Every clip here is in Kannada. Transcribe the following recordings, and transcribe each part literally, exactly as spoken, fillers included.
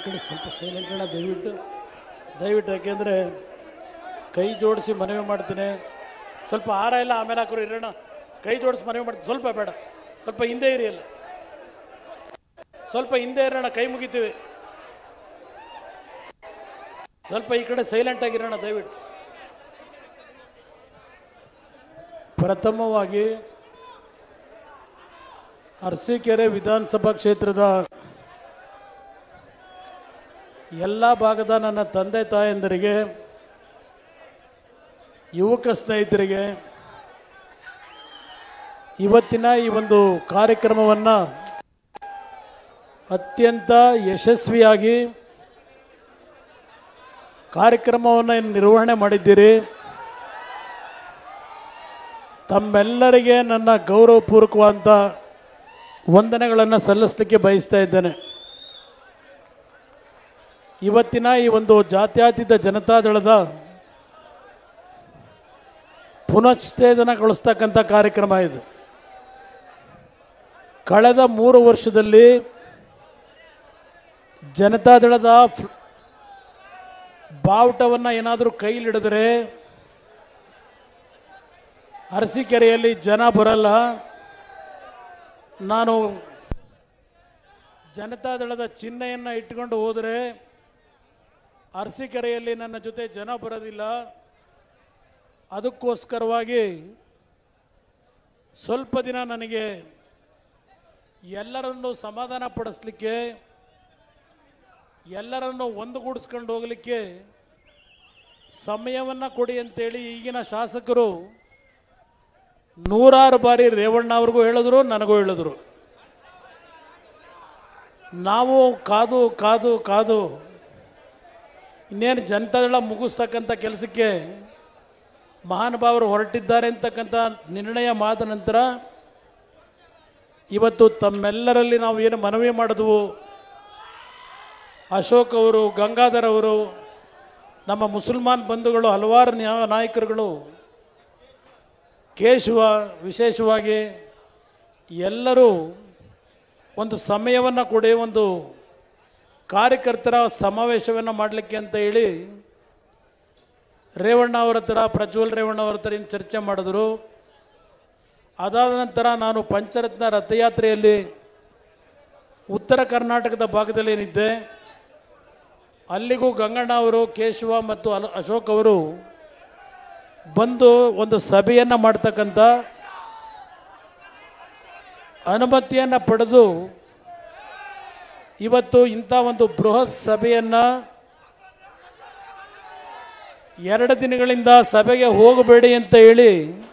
ಕಡೆ ಸ್ವಲ್ಪ ಸೈಲೆಂಟ್ ಅಣ್ಣ ದಯವಿಟ್ಟು ದಯವಿಟ್ಟು ಯಾಕೆಂದರೆ ಕೈ ಜೋಡಿಸಿ ಮನವಿ ಮಾಡ್ತೀನಿ. ಸ್ವಲ್ಪ ಹಾರ ಇಲ್ಲ ಆಮೇಲೆ ಹಾಕೋರು ಇರೋಣ. ಕೈ ಜೋಡಿಸಿ ಮನವಿ ಮಾಡ್ತೀನಿ. ಸ್ವಲ್ಪ ಬೇಡ, ಸ್ವಲ್ಪ ಹಿಂದೆ ಇರಿ. ಅಲ್ಲ ಸ್ವಲ್ಪ ಹಿಂದೆ ಇರೋಣ, ಕೈ ಮುಗಿತೀವಿ. ಸ್ವಲ್ಪ ಈ ಕಡೆ ಸೈಲೆಂಟ್ ಆಗಿರೋಣ ದಯವಿಟ್ಟು. ಪ್ರಥಮವಾಗಿ ಅರಸೀಕೆರೆ ವಿಧಾನಸಭಾ ಕ್ಷೇತ್ರದ ಎಲ್ಲ ಭಾಗದ ನನ್ನ ತಂದೆ ತಾಯಂದರಿಗೆ, ಯುವಕ ಸ್ನೇಹಿತರಿಗೆ ಇವತ್ತಿನ ಈ ಒಂದು ಕಾರ್ಯಕ್ರಮವನ್ನು ಅತ್ಯಂತ ಯಶಸ್ವಿಯಾಗಿ ಕಾರ್ಯಕ್ರಮವನ್ನು ನಿರ್ವಹಣೆ ಮಾಡಿದ್ದೀರಿ. ತಮ್ಮೆಲ್ಲರಿಗೆ ನನ್ನ ಗೌರವಪೂರ್ವಕವಾದ ವಂದನೆಗಳನ್ನು ಸಲ್ಲಿಸಲಿಕ್ಕೆ ಬಯಸ್ತಾ ಇದ್ದೇನೆ. ಇವತ್ತಿನ ಈ ಒಂದು ಜಾತ್ಯತೀತ ಜನತಾದಳದ ಪುನಶ್ಚೇತನಗೊಳಿಸ್ತಕ್ಕಂಥ ಕಾರ್ಯಕ್ರಮ ಇದು. ಕಳೆದ ಮೂರು ವರ್ಷದಲ್ಲಿ ಜನತಾದಳದ ಬಾವುಟವನ್ನು ಏನಾದರೂ ಕೈಲಿಡಿದ್ರೆ ಅರಸೀಕೆರೆಯಲ್ಲಿ ಜನ ಬರಲ್ಲ. ನಾನು ಜನತಾದಳದ ಚಿಹ್ನೆಯನ್ನು ಇಟ್ಕೊಂಡು ಹೋದರೆ ಅರಸೀಕೆರೆಯಲ್ಲಿ ನನ್ನ ಜೊತೆ ಜನ ಬರೋದಿಲ್ಲ. ಅದಕ್ಕೋಸ್ಕರವಾಗಿ ಸ್ವಲ್ಪ ದಿನ ನನಗೆ ಎಲ್ಲರನ್ನು ಸಮಾಧಾನ ಪಡಿಸಲಿಕ್ಕೆ, ಎಲ್ಲರನ್ನು ಒಂದುಗೂಡಿಸ್ಕೊಂಡು ಹೋಗಲಿಕ್ಕೆ ಸಮಯವನ್ನು ಕೊಡಿ ಅಂತೇಳಿ ಈಗಿನ ಶಾಸಕರು ನೂರಾರು ಬಾರಿ ರೇವಣ್ಣ ಅವ್ರಿಗೂ ಹೇಳಿದ್ರು, ನನಗೂ ಹೇಳಿದ್ರು. ನಾವು ಕಾದು ಕಾದು ಕಾದು ಇನ್ನೇನು ಜನತಾದಳ ಮುಗಿಸ್ತಕ್ಕಂಥ ಕೆಲಸಕ್ಕೆ ಮಹಾನುಭಾವರು ಹೊರಟಿದ್ದಾರೆ ಅಂತಕ್ಕಂಥ ನಿರ್ಣಯ ಮಾದ ನಂತರ ಇವತ್ತು ತಮ್ಮೆಲ್ಲರಲ್ಲಿ ನಾವು ಏನು ಮನವಿ ಮಾಡಿದ್ವು, ಅಶೋಕ್ ಅವರು, ಗಂಗಾಧರ್ ಅವರು, ನಮ್ಮ ಮುಸಲ್ಮಾನ್ ಬಂಧುಗಳು, ಹಲವಾರು ನಾಯಕರುಗಳು, ಕೇಶವ ವಿಶೇಷವಾಗಿ ಎಲ್ಲರೂ ಒಂದು ಸಮಯವನ್ನು ಕೊಡಿ, ಒಂದು ಕಾರ್ಯಕರ್ತರ ಸಮಾವೇಶವನ್ನು ಮಾಡಲಿಕ್ಕೆ ಅಂತ ಹೇಳಿ ರೇವಣ್ಣ ಅವರ ಹತ್ರ, ಪ್ರಜ್ವಲ್ ರೇವಣ್ಣ ಅವರ ಹತ್ರ ಏನು ಚರ್ಚೆ ಮಾಡಿದ್ರು. ಅದಾದ ನಂತರ ನಾನು ಪಂಚರತ್ನ ರಥಯಾತ್ರೆಯಲ್ಲಿ ಉತ್ತರ ಕರ್ನಾಟಕದ ಭಾಗದಲ್ಲಿ ಏನಿದ್ದೆ, ಅಲ್ಲಿಗೂ ಗಂಗಣ್ಣ ಅವರು, ಕೇಶವ ಮತ್ತು ಅಶೋಕ್ ಅವರು ಬಂದು ಒಂದು ಸಭೆಯನ್ನು ಮಾಡ್ತಕ್ಕಂಥ ಅನುಮತಿಯನ್ನು ಪಡೆದು ಇವತ್ತು ಇಂಥ ಒಂದು ಬೃಹತ್ ಸಭೆಯನ್ನು ಎರಡು ದಿನಗಳಿಂದ ಸಭೆಗೆ ಹೋಗಬೇಡಿ ಅಂತ ಹೇಳಿ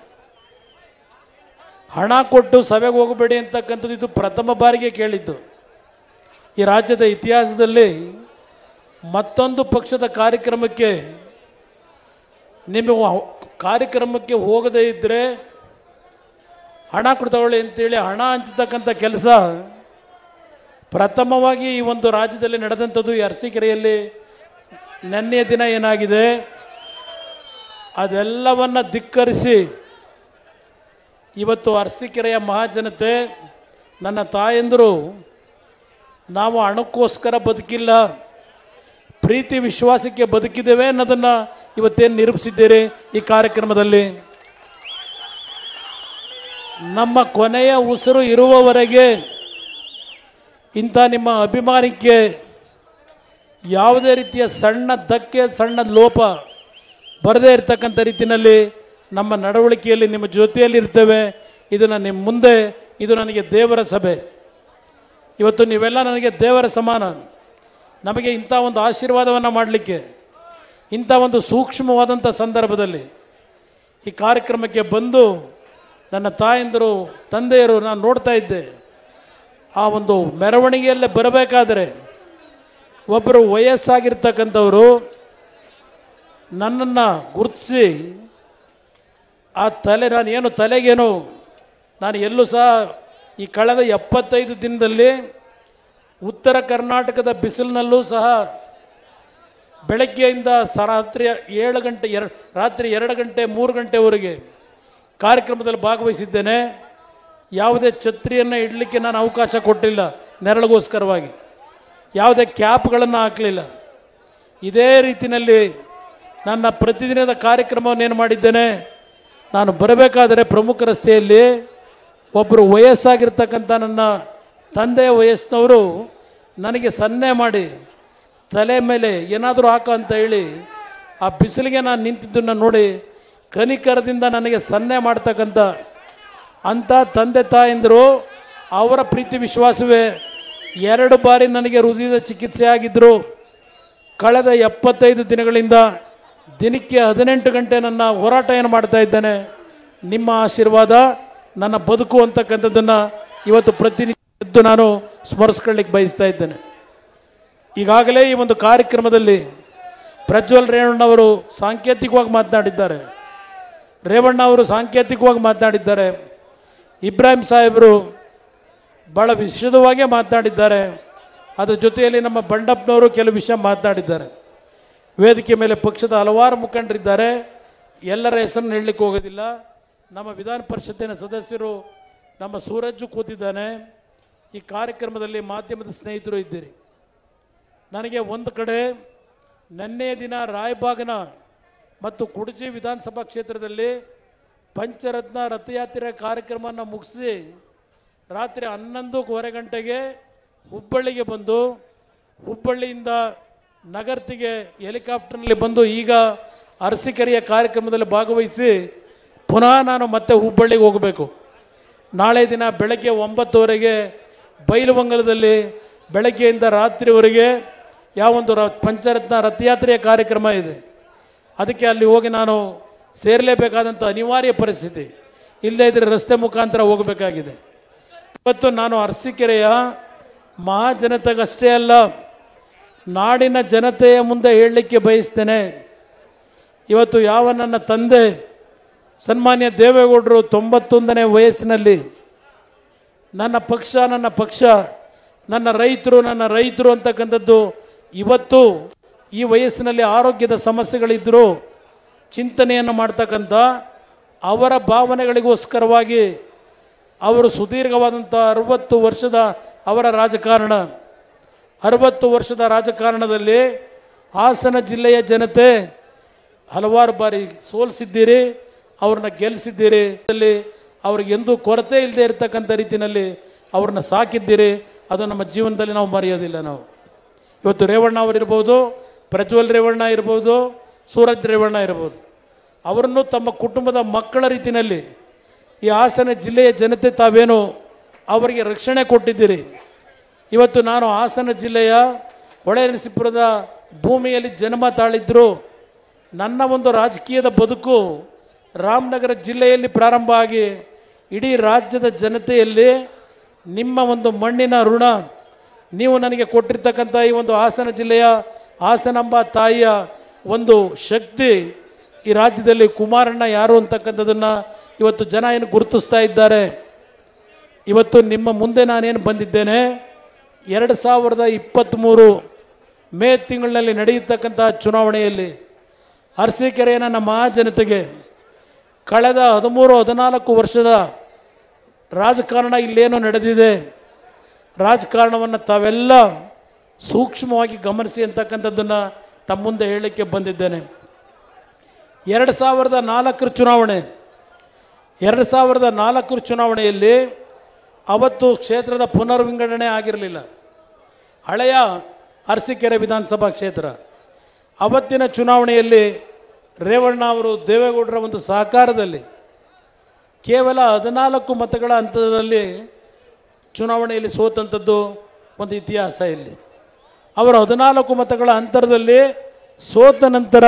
ಹಣ ಕೊಟ್ಟು ಸಭೆಗೆ ಹೋಗಬೇಡಿ ಅಂತಕ್ಕಂಥದ್ದು ಇದು ಪ್ರಥಮ ಬಾರಿಗೆ ಕೇಳಿದ್ದು. ಈ ರಾಜ್ಯದ ಇತಿಹಾಸದಲ್ಲಿ ಮತ್ತೊಂದು ಪಕ್ಷದ ಕಾರ್ಯಕ್ರಮಕ್ಕೆ ನಿಮಗೆ ಕಾರ್ಯಕ್ರಮಕ್ಕೆ ಹೋಗದೇ ಇದ್ದರೆ ಹಣ ಕೊಡ್ತಗೊಳ್ಳಿ ಅಂತೇಳಿ ಹಣ ಹಂಚತಕ್ಕಂಥ ಕೆಲಸ ಪ್ರಥಮವಾಗಿ ಈ ಒಂದು ರಾಜ್ಯದಲ್ಲಿ ನಡೆದಂಥದ್ದು. ಈ ಅರಸೀಕೆರೆಯಲ್ಲಿ ನೆನ್ನೆಯ ದಿನ ಏನಾಗಿದೆ ಅದೆಲ್ಲವನ್ನು ಧಿಕ್ಕರಿಸಿ ಇವತ್ತು ಅರಸೀಕೆರೆಯ ಮಹಾಜನತೆ, ನನ್ನ ತಾಯಂದರು, ನಾವು ಹಣಕ್ಕೋಸ್ಕರ ಬದುಕಿಲ್ಲ, ಪ್ರೀತಿ ವಿಶ್ವಾಸಕ್ಕೆ ಬದುಕಿದ್ದೇವೆ ಅನ್ನೋದನ್ನು ಇವತ್ತೇನು ನಿರೂಪಿಸಿದ್ದೀರಿ ಈ ಕಾರ್ಯಕ್ರಮದಲ್ಲಿ. ನಮ್ಮ ಕೊನೆಯ ಉಸಿರು ಇರುವವರೆಗೆ ಇಂಥ ನಿಮ್ಮ ಅಭಿಮಾನಕ್ಕೆ ಯಾವುದೇ ರೀತಿಯ ಸಣ್ಣ ಧಕ್ಕೆ, ಸಣ್ಣ ಲೋಪ ಬರದೇ ಇರತಕ್ಕಂಥ ರೀತಿಯಲ್ಲಿ ನಮ್ಮ ನಡವಳಿಕೆಯಲ್ಲಿ ನಿಮ್ಮ ಜೊತೆಯಲ್ಲಿ ಇರ್ತೇವೆ. ಇದನ್ನು ನಿಮ್ಮ ಮುಂದೆ, ಇದು ನನಗೆ ದೇವರ ಸಭೆ. ಇವತ್ತು ನೀವೆಲ್ಲ ನನಗೆ ದೇವರ ಸಮಾನ. ನಮಗೆ ಇಂಥ ಒಂದು ಆಶೀರ್ವಾದವನ್ನು ಮಾಡಲಿಕ್ಕೆ, ಇಂಥ ಒಂದು ಸೂಕ್ಷ್ಮವಾದಂಥ ಸಂದರ್ಭದಲ್ಲಿ ಈ ಕಾರ್ಯಕ್ರಮಕ್ಕೆ ಬಂದು ನನ್ನ ತಾಯಂದರು, ತಂದೆಯರು, ನಾನು ನೋಡ್ತಾ ಇದ್ದೆ. ಆ ಒಂದು ಮೆರವಣಿಗೆಯಲ್ಲೇ ಬರಬೇಕಾದರೆ ಒಬ್ಬರು ವಯಸ್ಸಾಗಿರ್ತಕ್ಕಂಥವರು ನನ್ನನ್ನು ಗುರುತಿಸಿ ಆ ತಲೆ, ನಾನು ಏನು ತಲೆಗೇನು, ನಾನು ಎಲ್ಲೂ ಸಹ ಈ ಕಳೆದ ಎಪ್ಪತ್ತೈದು ದಿನದಲ್ಲಿ ಉತ್ತರ ಕರ್ನಾಟಕದ ಬಿಸಿಲಿನಲ್ಲೂ ಸಹ ಬೆಳಗ್ಗೆಯಿಂದ ಸ ರಾತ್ರಿ ಏಳು ಗಂಟೆ ಎರಡು ರಾತ್ರಿ ಎರಡು ಗಂಟೆ ಮೂರು ಗಂಟೆವರೆಗೆ ಕಾರ್ಯಕ್ರಮದಲ್ಲಿ ಭಾಗವಹಿಸಿದ್ದೇನೆ. ಯಾವುದೇ ಛತ್ರಿಯನ್ನು ಇಡಲಿಕ್ಕೆ ನಾನು ಅವಕಾಶ ಕೊಟ್ಟಿಲ್ಲ ನೆರಳಿಗೋಸ್ಕರವಾಗಿ. ಯಾವುದೇ ಕ್ಯಾಪ್ಗಳನ್ನು ಹಾಕಲಿಲ್ಲ. ಇದೇ ರೀತಿಯಲ್ಲಿ ನನ್ನ ಪ್ರತಿದಿನದ ಕಾರ್ಯಕ್ರಮವನ್ನು ಏನು ಮಾಡಿದ್ದೇನೆ, ನಾನು ಬರಬೇಕಾದರೆ ಪ್ರಮುಖ ರಸ್ತೆಯಲ್ಲಿ ಒಬ್ಬರು ವಯಸ್ಸಾಗಿರ್ತಕ್ಕಂಥ ನನ್ನ ತಂದೆಯ ವಯಸ್ಸಿನವರು ನನಗೆ ಸನ್ನೆ ಮಾಡಿ ತಲೆ ಮೇಲೆ ಏನಾದರೂ ಹಾಕೋ ಅಂತ ಹೇಳಿ ಆ ಬಿಸಿಲಿಗೆ ನಾನು ನಿಂತಿದ್ದನ್ನು ನೋಡಿ ಕನಿಕರದಿಂದ ನನಗೆ ಸನ್ನೆ ಮಾಡ್ತಕ್ಕಂಥ ಅಂಥ ತಂದೆ ತಾಯಂದರು ಅವರ ಪ್ರೀತಿ ವಿಶ್ವಾಸವೇ ಎರಡು ಬಾರಿ ನನಗೆ ಹೃದಯದ ಚಿಕಿತ್ಸೆ ಆಗಿದ್ದರು. ಕಳೆದ ಎಪ್ಪತ್ತೈದು ದಿನಗಳಿಂದ ದಿನಕ್ಕೆ ಹದಿನೆಂಟು ಗಂಟೆ ನನ್ನ ಹೋರಾಟ ಏನು ಮಾಡ್ತಾ ಇದ್ದೇನೆ. ನಿಮ್ಮ ಆಶೀರ್ವಾದ ನನ್ನ ಬದುಕು ಅಂತಕ್ಕಂಥದ್ದನ್ನು ಇವತ್ತು ಪ್ರತಿನಿತ್ಯ ನಾನು ಸ್ಮರಿಸ್ಕೊಳ್ಳಿಕ್ಕೆ ಬಯಸ್ತಾ ಇದ್ದೇನೆ. ಈಗಾಗಲೇ ಈ ಒಂದು ಕಾರ್ಯಕ್ರಮದಲ್ಲಿ ಪ್ರಜ್ವಲ್ ರೇವಣ್ಣವರು ಸಾಂಕೇತಿಕವಾಗಿ ಮಾತನಾಡಿದ್ದಾರೆ, ರೇವಣ್ಣ ಅವರು ಸಾಂಕೇತಿಕವಾಗಿ ಮಾತನಾಡಿದ್ದಾರೆ, ಇಬ್ರಾಹಿಂ ಸಾಹೇಬರು ಭಾಳ ವಿಶದವಾಗೇ ಮಾತನಾಡಿದ್ದಾರೆ. ಅದರ ಜೊತೆಯಲ್ಲಿ ನಮ್ಮ ಬಂಡಪ್ಪನವರು ಕೆಲವು ವಿಷಯ ಮಾತನಾಡಿದ್ದಾರೆ. ವೇದಿಕೆ ಮೇಲೆ ಪಕ್ಷದ ಹಲವಾರು ಮುಖಂಡರಿದ್ದಾರೆ, ಎಲ್ಲರ ಹೆಸರನ್ನು ಹೇಳಲಿಕ್ಕೆ ಹೋಗೋದಿಲ್ಲ. ನಮ್ಮ ವಿಧಾನ ಪರಿಷತ್ತಿನ ಸದಸ್ಯರು ನಮ್ಮ ಸೂರಜ್ಜು ಕೂತಿದ್ದಾನೆ. ಈ ಕಾರ್ಯಕ್ರಮದಲ್ಲಿ ಮಾಧ್ಯಮದ ಸ್ನೇಹಿತರು ಇದ್ದೀರಿ. ನನಗೆ ಒಂದು ಕಡೆ ನಿನ್ನೆಯ ದಿನ ರಾಯಬಾಗನ ಮತ್ತು ಕುಡಚಿ ವಿಧಾನಸಭಾ ಕ್ಷೇತ್ರದಲ್ಲಿ ಪಂಚರತ್ನ ರಥಯಾತ್ರೆ ಕಾರ್ಯಕ್ರಮವನ್ನು ಮುಗಿಸಿ ರಾತ್ರಿ ಹನ್ನೊಂದೂವರೆ ಗಂಟೆಗೆ ಹುಬ್ಬಳ್ಳಿಗೆ ಬಂದು ಹುಬ್ಬಳ್ಳಿಯಿಂದ ನಗರ್ತಿಗೆ ಹೆಲಿಕಾಪ್ಟರ್ನಲ್ಲಿ ಬಂದು ಈಗ ಅರಸೀಕೆರೆಯ ಕಾರ್ಯಕ್ರಮದಲ್ಲಿ ಭಾಗವಹಿಸಿ ಪುನಃ ನಾನು ಮತ್ತೆ ಹುಬ್ಬಳ್ಳಿಗೆ ಹೋಗಬೇಕು. ನಾಳೆ ದಿನ ಬೆಳಗ್ಗೆ ಒಂಬತ್ತುವರೆಗೆ ಬೈಲುವಂಗಲದಲ್ಲಿ ಬೆಳಗ್ಗೆಯಿಂದ ರಾತ್ರಿವರೆಗೆ ಯಾವೊಂದು ರ ಪಂಚರತ್ನ ರಥಯಾತ್ರೆಯ ಕಾರ್ಯಕ್ರಮ ಇದೆ. ಅದಕ್ಕೆ ಅಲ್ಲಿ ಹೋಗಿ ನಾನು ಸೇರಲೇಬೇಕಾದಂಥ ಅನಿವಾರ್ಯ ಪರಿಸ್ಥಿತಿ, ಇಲ್ಲದೇ ಇದ್ದರೆ ರಸ್ತೆ ಮುಖಾಂತರ ಹೋಗಬೇಕಾಗಿದೆ. ಇವತ್ತು ನಾನು ಅರಸೀಕೆರೆಯ ಮಹಾಜನತೆಗಷ್ಟೇ ಅಲ್ಲ, ನಾಡಿನ ಜನತೆಯ ಮುಂದೆ ಹೇಳಲಿಕ್ಕೆ ಬಯಸ್ತೇನೆ. ಇವತ್ತು ಯಾವ ನನ್ನ ತಂದೆ ಸನ್ಮಾನ್ಯ ದೇವೇಗೌಡರು ತೊಂಬತ್ತೊಂದನೇ ವಯಸ್ಸಿನಲ್ಲಿ ನನ್ನ ಪಕ್ಷ ನನ್ನ ಪಕ್ಷ ನನ್ನ ರೈತರು ನನ್ನ ರೈತರು ಅಂತಕ್ಕಂಥದ್ದು ಇವತ್ತು ಈ ವಯಸ್ಸಿನಲ್ಲಿ ಆರೋಗ್ಯದ ಸಮಸ್ಯೆಗಳಿದ್ದರೂ ಚಿಂತನೆಯನ್ನು ಮಾಡ್ತಕ್ಕಂಥ ಅವರ ಭಾವನೆಗಳಿಗೋಸ್ಕರವಾಗಿ ಅವರು ಸುದೀರ್ಘವಾದಂಥ ಅರವತ್ತು ವರ್ಷದ ಅವರ ರಾಜಕಾರಣ ಅರವತ್ತು ವರ್ಷದ ರಾಜಕಾರಣದಲ್ಲಿ ಹಾಸನ ಜಿಲ್ಲೆಯ ಜನತೆ ಹಲವಾರು ಬಾರಿ ಸೋಲಿಸಿದ್ದೀರಿ, ಅವ್ರನ್ನ ಗೆಲ್ಲಿಸಿದ್ದೀರಿ. ಅಲ್ಲಿ ಅವ್ರಿಗೆ ಎಂದೂ ಕೊರತೆ ಇಲ್ಲದೆ ಇರತಕ್ಕಂಥ ರೀತಿಯಲ್ಲಿ ಅವ್ರನ್ನ ಸಾಕಿದ್ದೀರಿ. ಅದು ನಮ್ಮ ಜೀವನದಲ್ಲಿ ನಾವು ಮರೆಯೋದಿಲ್ಲ. ನಾವು ಇವತ್ತು ರೇವಣ್ಣ ಅವರಿರ್ಬೋದು, ಪ್ರಜ್ವಲ್ ರೇವಣ್ಣ ಇರ್ಬೋದು, ಸೂರಜ್ ರೇವಣ್ಣ ಇರ್ಬೋದು, ಅವರನ್ನು ತಮ್ಮ ಕುಟುಂಬದ ಮಕ್ಕಳ ರೀತಿಯಲ್ಲಿ ಈ ಹಾಸನ ಜಿಲ್ಲೆಯ ಜನತೆ ತಾವೇನು ಅವರಿಗೆ ರಕ್ಷಣೆ ಕೊಟ್ಟಿದ್ದೀರಿ. ಇವತ್ತು ನಾನು ಹಾಸನ ಜಿಲ್ಲೆಯ ಹೊಳೆನರಸೀಪುರದ ಭೂಮಿಯಲ್ಲಿ ಜನ್ಮ ತಾಳಿದ್ರು. ನನ್ನ ಒಂದು ರಾಜಕೀಯದ ಬದುಕು ರಾಮನಗರ ಜಿಲ್ಲೆಯಲ್ಲಿ ಪ್ರಾರಂಭ ಆಗಿ ಇಡೀ ರಾಜ್ಯದ ಜನತೆಯಲ್ಲಿ ನಿಮ್ಮ ಒಂದು ಮಣ್ಣಿನ ಋಣ, ನೀವು ನನಗೆ ಕೊಟ್ಟಿರ್ತಕ್ಕಂಥ ಈ ಒಂದು ಹಾಸನ ಜಿಲ್ಲೆಯ ಹಾಸನಾಂಬ ತಾಯಿಯ ಒಂದು ಶಕ್ತಿ, ಈ ರಾಜ್ಯದಲ್ಲಿ ಕುಮಾರಣ್ಣ ಯಾರು ಅಂತಕ್ಕಂಥದ್ದನ್ನು ಇವತ್ತು ಜನ ಏನು ಗುರುತಿಸ್ತಾ ಇದ್ದಾರೆ. ಇವತ್ತು ನಿಮ್ಮ ಮುಂದೆ ನಾನೇನು ಬಂದಿದ್ದೇನೆ, ಎರಡು ಸಾವಿರದ ಇಪ್ಪತ್ತ್ಮೂರು ಮೇ ತಿಂಗಳಿನಲ್ಲಿ ನಡೆಯತಕ್ಕಂಥ ಚುನಾವಣೆಯಲ್ಲಿ ಅರಸೀಕೆರೆಯ ನನ್ನ ಮಹಾಜನತೆಗೆ ಕಳೆದ ಹದಿಮೂರು ಹದಿನಾಲ್ಕು ವರ್ಷದ ರಾಜಕಾರಣ ಇಲ್ಲೇನೋ ನಡೆದಿದೆ, ರಾಜಕಾರಣವನ್ನು ತಾವೆಲ್ಲ ಸೂಕ್ಷ್ಮವಾಗಿ ಗಮನಿಸಿ ಅಂತಕ್ಕಂಥದ್ದನ್ನು ತಮ್ಮ ಮುಂದೆ ಹೇಳಲಿಕ್ಕೆ ಬಂದಿದ್ದೇನೆ. ಎರಡು ಸಾವಿರದ ನಾಲ್ಕರ ಚುನಾವಣೆ ಎರಡು ಸಾವಿರದ ನಾಲ್ಕರ ಚುನಾವಣೆಯಲ್ಲಿ ಅವತ್ತು ಕ್ಷೇತ್ರದ ಪುನರ್ವಿಂಗಡಣೆ ಆಗಿರಲಿಲ್ಲ. ಹಳೆಯ ಅರಸೀಕೆರೆ ವಿಧಾನಸಭಾ ಕ್ಷೇತ್ರ. ಅವತ್ತಿನ ಚುನಾವಣೆಯಲ್ಲಿ ರೇವಣ್ಣ ಅವರು ದೇವೇಗೌಡರ ಒಂದು ಸಹಕಾರದಲ್ಲಿ ಕೇವಲ ಹದಿನಾಲ್ಕು ಮತಗಳ ಹಂತದಲ್ಲಿ ಚುನಾವಣೆಯಲ್ಲಿ ಸೋತಂಥದ್ದು ಒಂದು ಇತಿಹಾಸ. ಇಲ್ಲಿ ಅವರು ಹದಿನಾಲ್ಕು ಮತಗಳ ಅಂತರದಲ್ಲಿ ಸೋತ ನಂತರ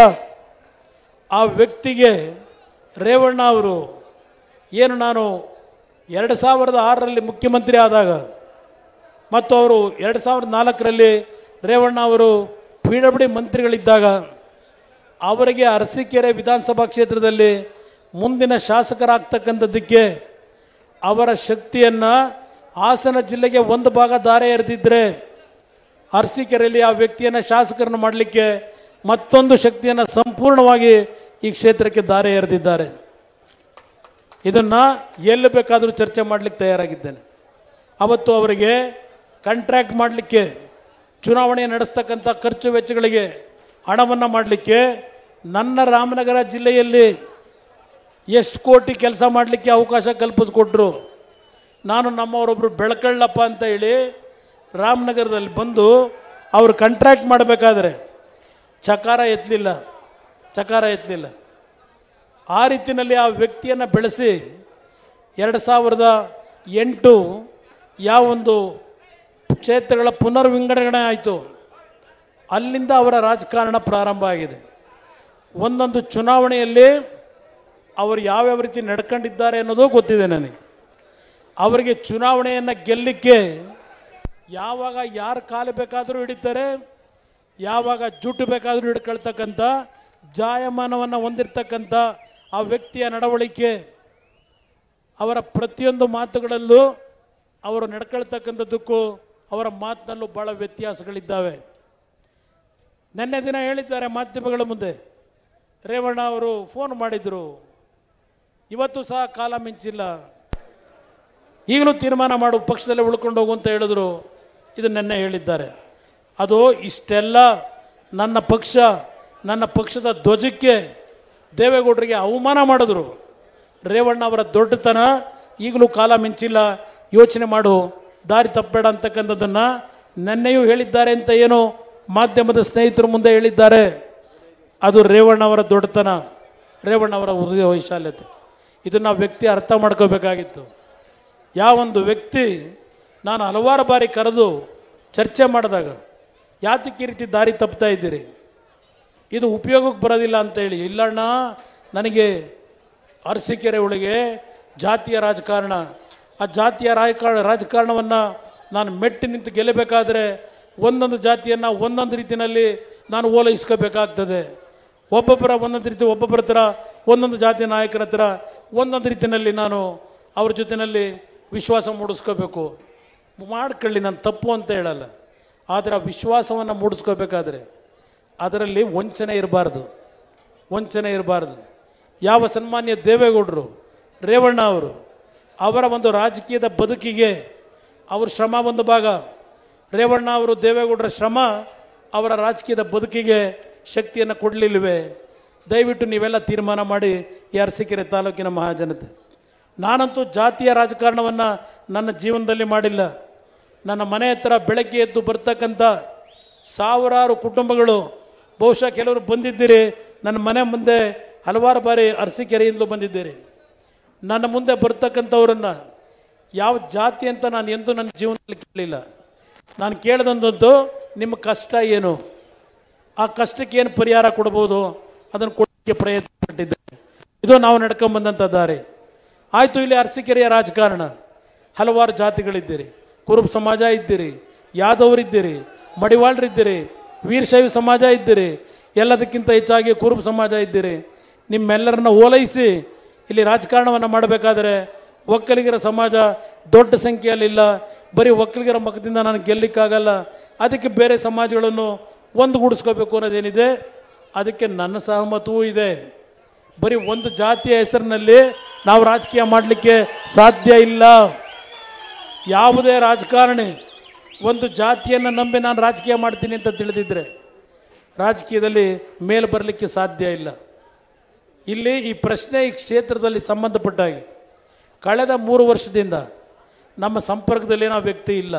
ಆ ವ್ಯಕ್ತಿಗೆ ರೇವಣ್ಣ ಅವರು ಏನು ನಾನು ಎರಡು ಸಾವಿರದ ಆರರಲ್ಲಿ ಮುಖ್ಯಮಂತ್ರಿ ಆದಾಗ ಮತ್ತು ಅವರು ಎರಡು ಸಾವಿರದ ನಾಲ್ಕರಲ್ಲಿ ರೇವಣ್ಣ ಅವರು ಪಿ ಡಬ್ಲ್ಯೂ ಡಿ ಮಂತ್ರಿಗಳಿದ್ದಾಗ ಅವರಿಗೆ ಅರಸೀಕೆರೆ ವಿಧಾನಸಭಾ ಕ್ಷೇತ್ರದಲ್ಲಿ ಮುಂದಿನ ಶಾಸಕರಾಗ್ತಕ್ಕಂಥದ್ದಕ್ಕೆ ಅವರ ಶಕ್ತಿಯನ್ನು ಹಾಸನ ಜಿಲ್ಲೆಗೆ ಒಂದು ಭಾಗ ದಾರೆ ಎರೆದಿದ್ದರೆ ಅರಸೀಕೆರೆಯಲ್ಲಿ ಆ ವ್ಯಕ್ತಿಯನ್ನು ಶಾಸಕರನ್ನು ಮಾಡಲಿಕ್ಕೆ ಮತ್ತೊಂದು ಶಕ್ತಿಯನ್ನು ಸಂಪೂರ್ಣವಾಗಿ ಈ ಕ್ಷೇತ್ರಕ್ಕೆ ದಾರೆ ಎರೆದಿದ್ದಾರೆ. ಇದನ್ನು ಎಲ್ಲಿ ಬೇಕಾದರೂ ಚರ್ಚೆ ಮಾಡಲಿಕ್ಕೆ ತಯಾರಾಗಿದ್ದೇನೆ. ಅವತ್ತು ಅವರಿಗೆ ಕಾಂಟ್ರ್ಯಾಕ್ಟ್ ಮಾಡಲಿಕ್ಕೆ ಚುನಾವಣೆ ನಡೆಸ್ತಕ್ಕಂಥ ಖರ್ಚು ವೆಚ್ಚಗಳಿಗೆ ಹಣವನ್ನು ಮಾಡಲಿಕ್ಕೆ ನನ್ನ ರಾಮನಗರ ಜಿಲ್ಲೆಯಲ್ಲಿ ಎಷ್ಟು ಕೋಟಿ ಕೆಲಸ ಮಾಡಲಿಕ್ಕೆ ಅವಕಾಶ ಕಲ್ಪಿಸ್ಕೊಟ್ರು. ನಾನು ನಮ್ಮವರೊಬ್ಬರು ಬೆಳಕಳ್ಳಪ್ಪ ಅಂತ ಹೇಳಿ ರಾಮನಗರದಲ್ಲಿ ಬಂದು ಅವರು ಕಾಂಟ್ರಾಕ್ಟ್ ಮಾಡಬೇಕಾದ್ರೆ ಚಕಾರ ಎತ್ತಲಿಲ್ಲ ಚಕಾರ ಎತ್ತಲಿಲ್ಲ ಆ ರೀತಿಯಲ್ಲಿ ಆ ವ್ಯಕ್ತಿಯನ್ನು ಬೆಳೆಸಿ ಎರಡು ಸಾವಿರದ ಎಂಟು ಯಾವೊಂದು ಕ್ಷೇತ್ರಗಳ ಪುನರ್ವಿಂಗಡಣೆ ಆಯಿತು, ಅಲ್ಲಿಂದ ಅವರ ರಾಜಕಾರಣ ಪ್ರಾರಂಭ ಆಗಿದೆ. ಒಂದೊಂದು ಚುನಾವಣೆಯಲ್ಲಿ ಅವರು ಯಾವ್ಯಾವ ರೀತಿ ನಡ್ಕೊಂಡಿದ್ದಾರೆ ಅನ್ನೋದು ಗೊತ್ತಿದೆ ನನಗೆ. ಅವರಿಗೆ ಚುನಾವಣೆಯನ್ನು ಗೆಲ್ಲಲಿಕ್ಕೆ ಯಾವಾಗ ಯಾರು ಕಾಲು ಬೇಕಾದರೂ ಹಿಡಿತಾರೆ, ಯಾವಾಗ ಜುಟ್ಟು ಬೇಕಾದರೂ ಹಿಡ್ಕೊಳ್ತಕ್ಕಂಥ ಜಾಯಮಾನವನ್ನು ಹೊಂದಿರತಕ್ಕಂಥ ಆ ವ್ಯಕ್ತಿಯ ನಡವಳಿಕೆ, ಅವರ ಪ್ರತಿಯೊಂದು ಮಾತುಗಳಲ್ಲೂ ಅವರು ನಡ್ಕೊಳ್ತಕ್ಕಂಥದ್ದಕ್ಕೂ ಅವರ ಮಾತಿನಲ್ಲೂ ಭಾಳ ವ್ಯತ್ಯಾಸಗಳಿದ್ದಾವೆ. ನಿನ್ನೆ ದಿನ ಹೇಳಿದ್ದಾರೆ ಮಾಧ್ಯಮಗಳ ಮುಂದೆ, ರೇವಣ್ಣ ಅವರು ಫೋನ್ ಮಾಡಿದರು, ಇವತ್ತು ಸಹ ಕಾಲ ಮಿಂಚಿಲ್ಲ, ಈಗಲೂ ತೀರ್ಮಾನ ಮಾಡು, ಪಕ್ಷದಲ್ಲೇ ಉಳ್ಕೊಂಡು ಹೋಗು ಅಂತ ಹೇಳಿದ್ರು. ಇದು ನಿನ್ನೆ ಹೇಳಿದ್ದಾರೆ. ಅದು ಇಷ್ಟೆಲ್ಲ ನನ್ನ ಪಕ್ಷ ನನ್ನ ಪಕ್ಷದ ಧ್ವಜಕ್ಕೆ ದೇವೇಗೌಡರಿಗೆ ಅವಮಾನ ಮಾಡಿದ್ರು. ರೇವಣ್ಣ ಅವರ ದೊಡ್ಡತನ ಈಗಲೂ ಕಾಲ ಮಿಂಚಿಲ್ಲ, ಯೋಚನೆ ಮಾಡು, ದಾರಿ ತಪ್ಪಬೇಡ ಅಂತಕ್ಕಂಥದ್ದನ್ನು ನೆನ್ನೆಯೂ ಹೇಳಿದ್ದಾರೆ ಅಂತ ಏನು ಮಾಧ್ಯಮದ ಸ್ನೇಹಿತರು ಮುಂದೆ ಹೇಳಿದ್ದಾರೆ. ಅದು ರೇವಣ್ಣವರ ದೊಡ್ಡತನ, ರೇವಣ್ಣವರ ಹೃದಯ ವೈಶಾಲ್ಯತೆ. ಇದನ್ನು ವ್ಯಕ್ತಿ ಅರ್ಥ ಮಾಡ್ಕೋಬೇಕಾಗಿತ್ತು. ಯಾವೊಂದು ವ್ಯಕ್ತಿ ನಾನು ಹಲವಾರು ಬಾರಿ ಕರೆದು ಚರ್ಚೆ ಮಾಡಿದಾಗ ಯಾತಕ್ಕೆ ಈ ರೀತಿ ದಾರಿ ತಪ್ತಾ ಇದ್ದೀರಿ, ಇದು ಉಪಯೋಗಕ್ಕೆ ಬರೋದಿಲ್ಲ ಅಂತೇಳಿ, ಇಲ್ಲಣ್ಣ ನನಗೆ ಅರಸೀಕೆರೆ ಒಳಗೆ ಜಾತಿಯ ರಾಜಕಾರಣ, ಆ ಜಾತಿಯ ರಾಜಕಾರಣ ರಾಜಕಾರಣವನ್ನು ನಾನು ಮೆಟ್ಟಿ ನಿಂತು ಗೆಲ್ಲಬೇಕಾದ್ರೆ ಒಂದೊಂದು ಜಾತಿಯನ್ನು ಒಂದೊಂದು ರೀತಿಯಲ್ಲಿ ನಾನು ಓಲೈಸ್ಕೋಬೇಕಾಗ್ತದೆ. ಒಬ್ಬೊಬ್ಬರ ಒಂದೊಂದು ರೀತಿ ಒಬ್ಬೊಬ್ಬರ ಹತ್ರ ಒಂದೊಂದು ಜಾತಿಯ ನಾಯಕರ ಹತ್ರ ಒಂದೊಂದು ರೀತಿಯಲ್ಲಿ ನಾನು ಅವ್ರ ಜೊತೆಯಲ್ಲಿ ವಿಶ್ವಾಸ ಮೂಡಿಸ್ಕೋಬೇಕು. ಮಾಡ್ಕೊಳ್ಳಿ, ನಾನು ತಪ್ಪು ಅಂತ ಹೇಳಲ್ಲ, ಆದರೆ ಆ ವಿಶ್ವಾಸವನ್ನು ಮೂಡಿಸ್ಕೋಬೇಕಾದ್ರೆ ಅದರಲ್ಲಿ ವಂಚನೆ ಇರಬಾರ್ದು, ವಂಚನೆ ಇರಬಾರ್ದು. ಯಾವ ಸನ್ಮಾನ್ಯ ದೇವೇಗೌಡರು, ರೇವಣ್ಣ ಅವರು ಅವರ ಒಂದು ರಾಜಕೀಯದ ಬದುಕಿಗೆ ಅವ್ರ ಶ್ರಮ ಒಂದು ಭಾಗ, ರೇವಣ್ಣ ಅವರು ದೇವೇಗೌಡರ ಶ್ರಮ ಅವರ ರಾಜಕೀಯದ ಬದುಕಿಗೆ ಶಕ್ತಿಯನ್ನು ಕೊಡಲಿಲ್ಲವೇ? ದಯವಿಟ್ಟು ನೀವೆಲ್ಲ ತೀರ್ಮಾನ ಮಾಡಿ ಈ ಅರಸೀಕೆರೆ ತಾಲೂಕಿನ ಮಹಾಜನತೆ. ನಾನಂತೂ ಜಾತಿಯ ರಾಜಕಾರಣವನ್ನು ನನ್ನ ಜೀವನದಲ್ಲಿ ಮಾಡಿಲ್ಲ. ನನ್ನ ಮನೆ ಹತ್ರ ಬೆಳಗ್ಗೆ ಎದ್ದು ಬರ್ತಕ್ಕಂಥ ಸಾವಿರಾರು ಕುಟುಂಬಗಳು, ಬಹುಶಃ ಕೆಲವರು ಬಂದಿದ್ದೀರಿ ನನ್ನ ಮನೆ ಮುಂದೆ ಹಲವಾರು ಬಾರಿ ಅರಸೀಕೆರೆಯಿಂದಲೂ ಬಂದಿದ್ದೀರಿ. ನನ್ನ ಮುಂದೆ ಬರ್ತಕ್ಕಂಥವ್ರನ್ನು ಯಾವ ಜಾತಿ ಅಂತ ನಾನು ಎಂದೂ ನನ್ನ ಜೀವನದಲ್ಲಿ ಕೇಳಲಿಲ್ಲ. ನಾನು ಕೇಳಿದಂಥದ್ದು ನಿಮ್ಮ ಕಷ್ಟ ಏನು, ಆ ಕಷ್ಟಕ್ಕೆ ಏನು ಪರಿಹಾರ ಕೊಡ್ಬೋದು ಅದನ್ನು ಕೊಡೋಕ್ಕೆ ಪ್ರಯತ್ನ ಪಟ್ಟಿದ್ದೆ. ಇದು ನಾವು ನಡ್ಕೊಂಬಂದಂಥ ದಾರಿ. ಆಯಿತು, ಇಲ್ಲಿ ಅರಸೀಕೆರೆಯ ರಾಜಕಾರಣ ಹಲವಾರು ಜಾತಿಗಳಿದ್ದೀರಿ, ಕುರುಬ ಸಮಾಜ ಇದ್ದೀರಿ, ಯಾದವರಿದ್ದೀರಿ, ಮಡಿವಾಳರಿದ್ದೀರಿ, ವೀರಶೈವ ಸಮಾಜ ಇದ್ದೀರಿ, ಎಲ್ಲದಕ್ಕಿಂತ ಹೆಚ್ಚಾಗಿ ಕುರುಬ ಸಮಾಜ ಇದ್ದೀರಿ. ನಿಮ್ಮೆಲ್ಲರನ್ನ ಓಲೈಸಿ ಇಲ್ಲಿ ರಾಜಕಾರಣವನ್ನು ಮಾಡಬೇಕಾದ್ರೆ ಒಕ್ಕಲಿಗರ ಸಮಾಜ ದೊಡ್ಡ ಸಂಖ್ಯೆಯಲ್ಲಿಲ್ಲ. ಬರೀ ಒಕ್ಕಲಿಗರ ಮಕ್ಕದಿಂದ ನಾನು ಗೆಲ್ಲಕ್ಕಾಗಲ್ಲ, ಅದಕ್ಕೆ ಬೇರೆ ಸಮಾಜಗಳನ್ನು ಒಂದುಗೂಡಿಸ್ಕೋಬೇಕು ಅನ್ನೋದೇನಿದೆ, ಅದಕ್ಕೆ ನನ್ನ ಸಹಮತವೂ ಇದೆ. ಬರೀ ಒಂದು ಜಾತಿಯ ಹೆಸರಿನಲ್ಲಿ ನಾವು ರಾಜಕೀಯ ಮಾಡಲಿಕ್ಕೆ ಸಾಧ್ಯ ಇಲ್ಲ. ಯಾವುದೇ ರಾಜಕಾರಣಿ ಒಂದು ಜಾತಿಯನ್ನು ನಂಬಿ ನಾನು ರಾಜಕೀಯ ಮಾಡ್ತೀನಿ ಅಂತ ತಿಳಿದಿದ್ದರೆ ರಾಜಕೀಯದಲ್ಲಿ ಮೇಲೆ ಬರಲಿಕ್ಕೆ ಸಾಧ್ಯ ಇಲ್ಲ. ಇಲ್ಲಿ ಈ ಪ್ರಶ್ನೆ ಈ ಕ್ಷೇತ್ರದಲ್ಲಿ ಸಂಬಂಧಪಟ್ಟಾಗಿ ಕಳೆದ ಮೂರು ವರ್ಷದಿಂದ ನಮ್ಮ ಸಂಪರ್ಕದಲ್ಲಿ ನಾವು ವ್ಯಕ್ತಿ ಇಲ್ಲ.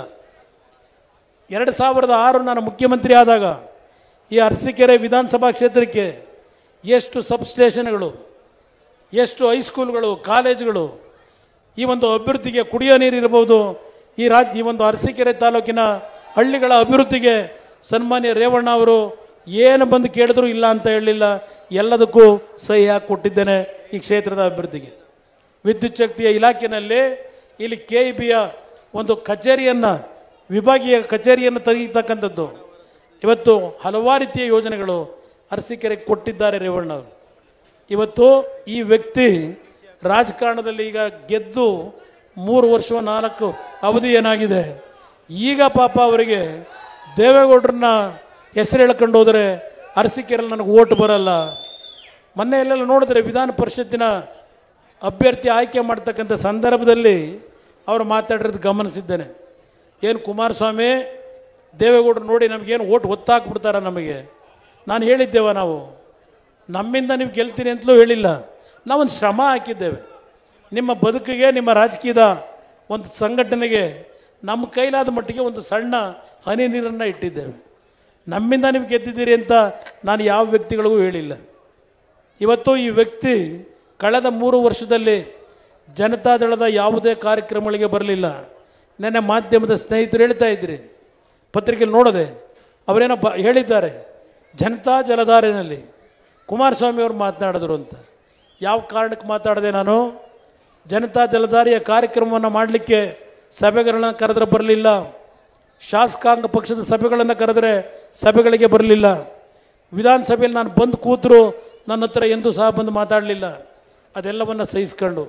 ಎರಡು ಸಾವಿರದ ಆರು ನಾನು ಮುಖ್ಯಮಂತ್ರಿ ಆದಾಗ ಈ ಅರಸೀಕೆರೆ ವಿಧಾನಸಭಾ ಕ್ಷೇತ್ರಕ್ಕೆ ಎಷ್ಟು ಸಬ್ಸ್ಟೇಷನ್ಗಳು, ಎಷ್ಟು ಹೈಸ್ಕೂಲ್ಗಳು, ಕಾಲೇಜುಗಳು, ಈ ಒಂದು ಅಭಿವೃದ್ಧಿಗೆ ಕುಡಿಯೋ ನೀರಿರ್ಬೋದು, ಈ ರಾಜ್ಯ ಈ ಒಂದು ಅರಸೀಕೆರೆ ತಾಲೂಕಿನ ಹಳ್ಳಿಗಳ ಅಭಿವೃದ್ಧಿಗೆ ಸನ್ಮಾನ್ಯ ರೇವಣ್ಣ ಅವರು ಏನು ಬಂದು ಕೇಳಿದ್ರು ಇಲ್ಲ ಅಂತ ಹೇಳಲಿಲ್ಲ, ಎಲ್ಲದಕ್ಕೂ ಸಹಿ ಹಾಕಿ ಕೊಟ್ಟಿದ್ದೇನೆ ಈ ಕ್ಷೇತ್ರದ ಅಭಿವೃದ್ಧಿಗೆ. ವಿದ್ಯುತ್ ಶಕ್ತಿಯ ಇಲಾಖೆಯಲ್ಲಿ ಇಲ್ಲಿ ಕೆ ಇ ಬಿಯ ಒಂದು ಕಚೇರಿಯನ್ನು, ವಿಭಾಗೀಯ ಕಚೇರಿಯನ್ನು ತೆಗೆಯತಕ್ಕಂಥದ್ದು, ಇವತ್ತು ಹಲವಾರು ರೀತಿಯ ಯೋಜನೆಗಳು ಅರಸೀಕೆರೆಗೆ ಕೊಟ್ಟಿದ್ದಾರೆ ರೇವಣ್ಣ ಅವರು. ಇವತ್ತು ಈ ವ್ಯಕ್ತಿ ರಾಜಕಾರಣದಲ್ಲಿ ಈಗ ಗೆದ್ದು ಮೂರು ವರ್ಷ ನಾಲ್ಕು ಅವಧಿ ಏನಾಗಿದೆ, ಈಗ ಪಾಪ ಅವರಿಗೆ ದೇವೇಗೌಡರನ್ನ ಹೆಸರು ಹೇಳ್ಕೊಂಡು ಹೋದರೆ ಅರಸೀಕೆರೆಯಲ್ಲಿ ನನಗೆ ಓಟ್ ಬರಲ್ಲ. ಮೊನ್ನೆ ಎಲ್ಲೆಲ್ಲ ನೋಡಿದ್ರೆ ವಿಧಾನ ಪರಿಷತ್ತಿನ ಅಭ್ಯರ್ಥಿ ಆಯ್ಕೆ ಮಾಡ್ತಕ್ಕಂಥ ಸಂದರ್ಭದಲ್ಲಿ ಅವರು ಮಾತಾಡಿರೋದು ಗಮನಿಸಿದ್ದೇನೆ. ಏನು ಕುಮಾರಸ್ವಾಮಿ ದೇವೇಗೌಡರು ನೋಡಿ ನಮಗೇನು ಓಟ್ ಒತ್ತಾಕ್ಬಿಡ್ತಾರ ನಮಗೆ. ನಾನು ಹೇಳಿದ್ದೇವ, ನಾವು ನಮ್ಮಿಂದ ನೀವು ಗೆಲ್ತೀನಿ ಅಂತಲೂ ಹೇಳಿಲ್ಲ. ನಾವೊಂದು ಶ್ರಮ ಹಾಕಿದ್ದೇವೆ. ನಿಮ್ಮ ಬದುಕಿಗೆ, ನಿಮ್ಮ ರಾಜಕೀಯದ ಒಂದು ಸಂಘಟನೆಗೆ ನಮ್ಮ ಕೈಲಾದ ಮಟ್ಟಿಗೆ ಒಂದು ಸಣ್ಣ ಹನಿ ನೀರನ್ನು ಇಟ್ಟಿದ್ದೇವೆ. ನಮ್ಮಿಂದ ನೀವು ಗೆದ್ದಿದ್ದೀರಿ ಅಂತ ನಾನು ಯಾವ ವ್ಯಕ್ತಿಗಳಿಗೂ ಹೇಳಿಲ್ಲ. ಇವತ್ತು ಈ ವ್ಯಕ್ತಿ ಕಳೆದ ಮೂರು ವರ್ಷದಲ್ಲಿ ಜನತಾದಳದ ಯಾವುದೇ ಕಾರ್ಯಕ್ರಮಗಳಿಗೆ ಬರಲಿಲ್ಲ. ನೆನ್ನೆ ಮಾಧ್ಯಮದ ಸ್ನೇಹಿತರು ಹೇಳ್ತಾ ಇದ್ರಿ, ಪತ್ರಿಕೆಯಲ್ಲಿ ನೋಡದೆ ಅವರೇನೋ ಬ ಹೇಳಿದ್ದಾರೆ, ಜನತಾ ಜಲಧಾರೆಯಲ್ಲಿ ಕುಮಾರಸ್ವಾಮಿ ಅವರು ಮಾತನಾಡಿದ್ರು ಅಂತ. ಯಾವ ಕಾರಣಕ್ಕೆ ಮಾತಾಡಿದೆ ನಾನು? ಜನತಾ ಜಲಧಾರೆಯ ಕಾರ್ಯಕ್ರಮವನ್ನು ಮಾಡಲಿಕ್ಕೆ ಸಭೆಗಳನ್ನು ಕರೆದ್ರೆ ಬರಲಿಲ್ಲ. ಶಾಸಕಾಂಗ ಪಕ್ಷದ ಸಭೆಗಳನ್ನು ಕರೆದರೆ ಸಭೆಗಳಿಗೆ ಬರಲಿಲ್ಲ. ವಿಧಾನಸಭೆಯಲ್ಲಿ ನಾನು ಬಂದು ಕೂತರು ನನ್ನ ಹತ್ರ ಎಂದೂ ಸಹ ಬಂದು ಮಾತಾಡಲಿಲ್ಲ. ಅದೆಲ್ಲವನ್ನು ಸಹಿಸ್ಕೊಂಡು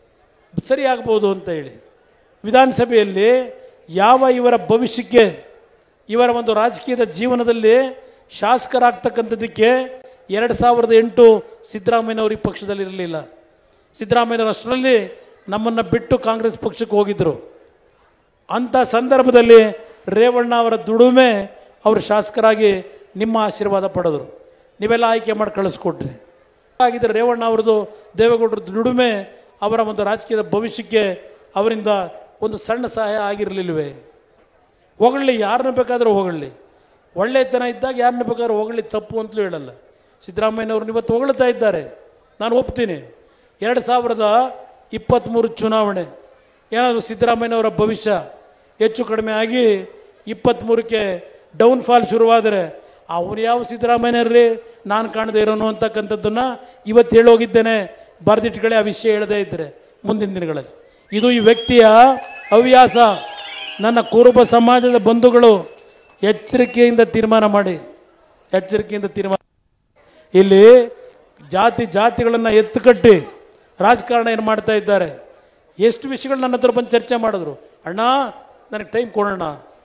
ಸರಿ ಆಗ್ಬೋದು ಅಂತ ಹೇಳಿ ವಿಧಾನಸಭೆಯಲ್ಲಿ ಯಾವ ಇವರ ಭವಿಷ್ಯಕ್ಕೆ, ಇವರ ಒಂದು ರಾಜಕೀಯದ ಜೀವನದಲ್ಲಿ ಶಾಸಕರಾಗ್ತಕ್ಕಂಥದ್ದಕ್ಕೆ ಎರಡು ಸಾವಿರದ ಎಂಟು ಸಿದ್ದರಾಮಯ್ಯನವರು ಈ ಪಕ್ಷದಲ್ಲಿ ಇರಲಿಲ್ಲ. ಸಿದ್ದರಾಮಯ್ಯನವರು ಅಷ್ಟರಲ್ಲಿ ನಮ್ಮನ್ನು ಬಿಟ್ಟು ಕಾಂಗ್ರೆಸ್ ಪಕ್ಷಕ್ಕೆ ಹೋಗಿದ್ದರು. ಅಂಥ ಸಂದರ್ಭದಲ್ಲಿ ರೇವಣ್ಣ ಅವರ ದುಡಿಮೆ ಅವರು ಶಾಸಕರಾಗಿ ನಿಮ್ಮ ಆಶೀರ್ವಾದ ಪಡೆದರು. ನೀವೆಲ್ಲ ಆಯ್ಕೆ ಮಾಡಿ ಕಳಿಸ್ಕೊಟ್ರಿ. ಹಾಗಿದ್ದರೆ ರೇವಣ್ಣ ಅವ್ರದ್ದು, ದೇವೇಗೌಡರ ದುಡಿಮೆ ಅವರ ಒಂದು ರಾಜಕೀಯದ ಭವಿಷ್ಯಕ್ಕೆ ಅವರಿಂದ ಒಂದು ಸಣ್ಣ ಸಹಾಯ ಆಗಿರಲಿಲ್ವೇ? ಹೊಗಳಿ, ಯಾರನ್ನ ಬೇಕಾದರೂ ಹೊಗಳಿ, ಒಳ್ಳೆಯತನ ಇದ್ದಾಗ ಯಾರನ್ನ ಬೇಕಾದ್ರೂ ಹೊಗಳಿ, ತಪ್ಪು ಅಂತಲೂ ಹೇಳಲ್ಲ. ಸಿದ್ದರಾಮಯ್ಯನವ್ರನ್ನ ಇವತ್ತು ಹೊಗಳ್ತಾ ಇದ್ದಾರೆ, ನಾನು ಒಪ್ತೀನಿ. ಎರಡು ಸಾವಿರದ ಇಪ್ಪತ್ತ್ಮೂರು ಚುನಾವಣೆ ಏನಾದರೂ ಸಿದ್ದರಾಮಯ್ಯನವರ ಭವಿಷ್ಯ ಹೆಚ್ಚು ಕಡಿಮೆ ಆಗಿ ಇಪ್ಪತ್ತ್ಮೂರಕ್ಕೆ ಡೌನ್ಫಾಲ್ ಶುರುವಾದರೆ ಅವನು ಯಾವ ಸಿದ್ದರಾಮಯ್ಯನವ್ರಿ ನಾನು ಕಾಣದೇ ಇರೋನು ಅಂತಕ್ಕಂಥದ್ದನ್ನು ಇವತ್ತು ಹೇಳೋಗಿದ್ದೇನೆ. ಬರೆದಿಟ್ಟುಗಳೇ ಆ ವಿಷಯ ಹೇಳದೇ ಇದ್ದರೆ ಮುಂದಿನ ದಿನಗಳಲ್ಲಿ. ಇದು ಈ ವ್ಯಕ್ತಿಯ ಹವ್ಯಾಸ. ನನ್ನ ಕುರುಬ ಸಮಾಜದ ಬಂಧುಗಳು ಎಚ್ಚರಿಕೆಯಿಂದ ತೀರ್ಮಾನ ಮಾಡಿ, ಎಚ್ಚರಿಕೆಯಿಂದ ತೀರ್ಮಾನ. ಇಲ್ಲಿ ಜಾತಿ ಜಾತಿಗಳನ್ನು ಎತ್ತುಕಟ್ಟಿ ರಾಜಕಾರಣ ಏನು ಮಾಡ್ತಾ ಇದ್ದಾರೆ. ಎಷ್ಟು ವಿಷಯಗಳು ನನ್ನ ಹತ್ರ ಬಂದು ಚರ್ಚೆ ಮಾಡಿದ್ರು. ಅಣ್ಣ ನನಗೆ ಟೈಮ್ ಕೊಡೋಣ,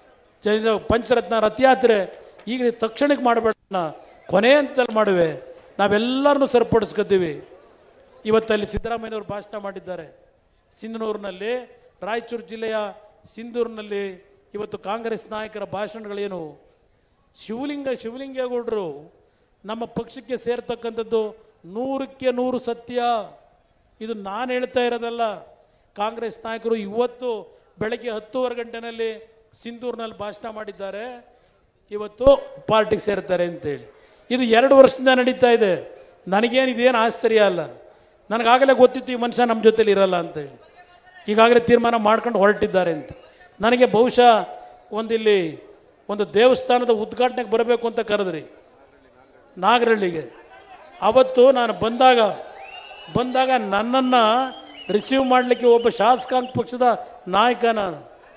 ಜನ ಪಂಚರತ್ನ ರಥಯಾತ್ರೆ ಈಗ ತಕ್ಷಣಕ್ಕೆ ಮಾಡಬೇಡಣ್ಣ, ಕೊನೆ ಅಂತಲ್ಲಿ ಮಾಡುವೆ, ನಾವೆಲ್ಲರನ್ನೂ ಸರಿಪಡಿಸ್ಕೊತೀವಿ. ಇವತ್ತಲ್ಲಿ ಸಿದ್ದರಾಮಯ್ಯನವರು ಭಾಷಣ ಮಾಡಿದ್ದಾರೆ ಸಿಂಧನೂರಿನಲ್ಲಿ, ರಾಯಚೂರು ಜಿಲ್ಲೆಯ ಸಿಂಧೂರಿನಲ್ಲಿ. ಇವತ್ತು ಕಾಂಗ್ರೆಸ್ ನಾಯಕರ ಭಾಷಣಗಳೇನು? ಶಿವಲಿಂಗ ಶಿವಲಿಂಗೇಗೌಡರು ನಮ್ಮ ಪಕ್ಷಕ್ಕೆ ಸೇರ್ತಕ್ಕಂಥದ್ದು ನೂರಕ್ಕೆ ನೂರು ಸತ್ಯ. ಇದು ನಾನು ಹೇಳ್ತಾ ಇರೋದಲ್ಲ. ಕಾಂಗ್ರೆಸ್ ನಾಯಕರು ಇವತ್ತು ಬೆಳಗ್ಗೆ ಹತ್ತೂವರೆ ಗಂಟೆನಲ್ಲಿ ಸಿಂಧೂರಿನಲ್ಲಿ ಭಾಷಣ ಮಾಡಿದ್ದಾರೆ, ಇವತ್ತು ಪಾರ್ಟಿಗೆ ಸೇರ್ತಾರೆ ಅಂತೇಳಿ. ಇದು ಎರಡು ವರ್ಷದಿಂದ ನಡೀತಾ ಇದೆ. ನನಗೇನು ಇದೇನು ಆಶ್ಚರ್ಯ ಅಲ್ಲ. ನನಗಾಗಲೇ ಗೊತ್ತಿತ್ತು ಈ ಮನುಷ್ಯ ನಮ್ಮ ಜೊತೆಲಿ ಇರಲ್ಲ ಅಂತೇಳಿ. ಈಗಾಗಲೇ ತೀರ್ಮಾನ ಮಾಡ್ಕೊಂಡು ಹೊರಟಿದ್ದಾರೆ ಅಂತ. ನನಗೆ ಬಹುಶಃ ಒಂದಿಲ್ಲಿ ಒಂದು ದೇವಸ್ಥಾನದ ಉದ್ಘಾಟನೆಗೆ ಬರಬೇಕು ಅಂತ ಕರೆದ್ರಿ ನಾಗರಹಳ್ಳಿಗೆ. ಅವತ್ತು ನಾನು ಬಂದಾಗ ಬಂದಾಗ ನನ್ನನ್ನು ರಿಸೀವ್ ಮಾಡಲಿಕ್ಕೆ ಒಬ್ಬ ಶಾಸಕಾಂಗ ಪಕ್ಷದ ನಾಯಕ ನಾನು,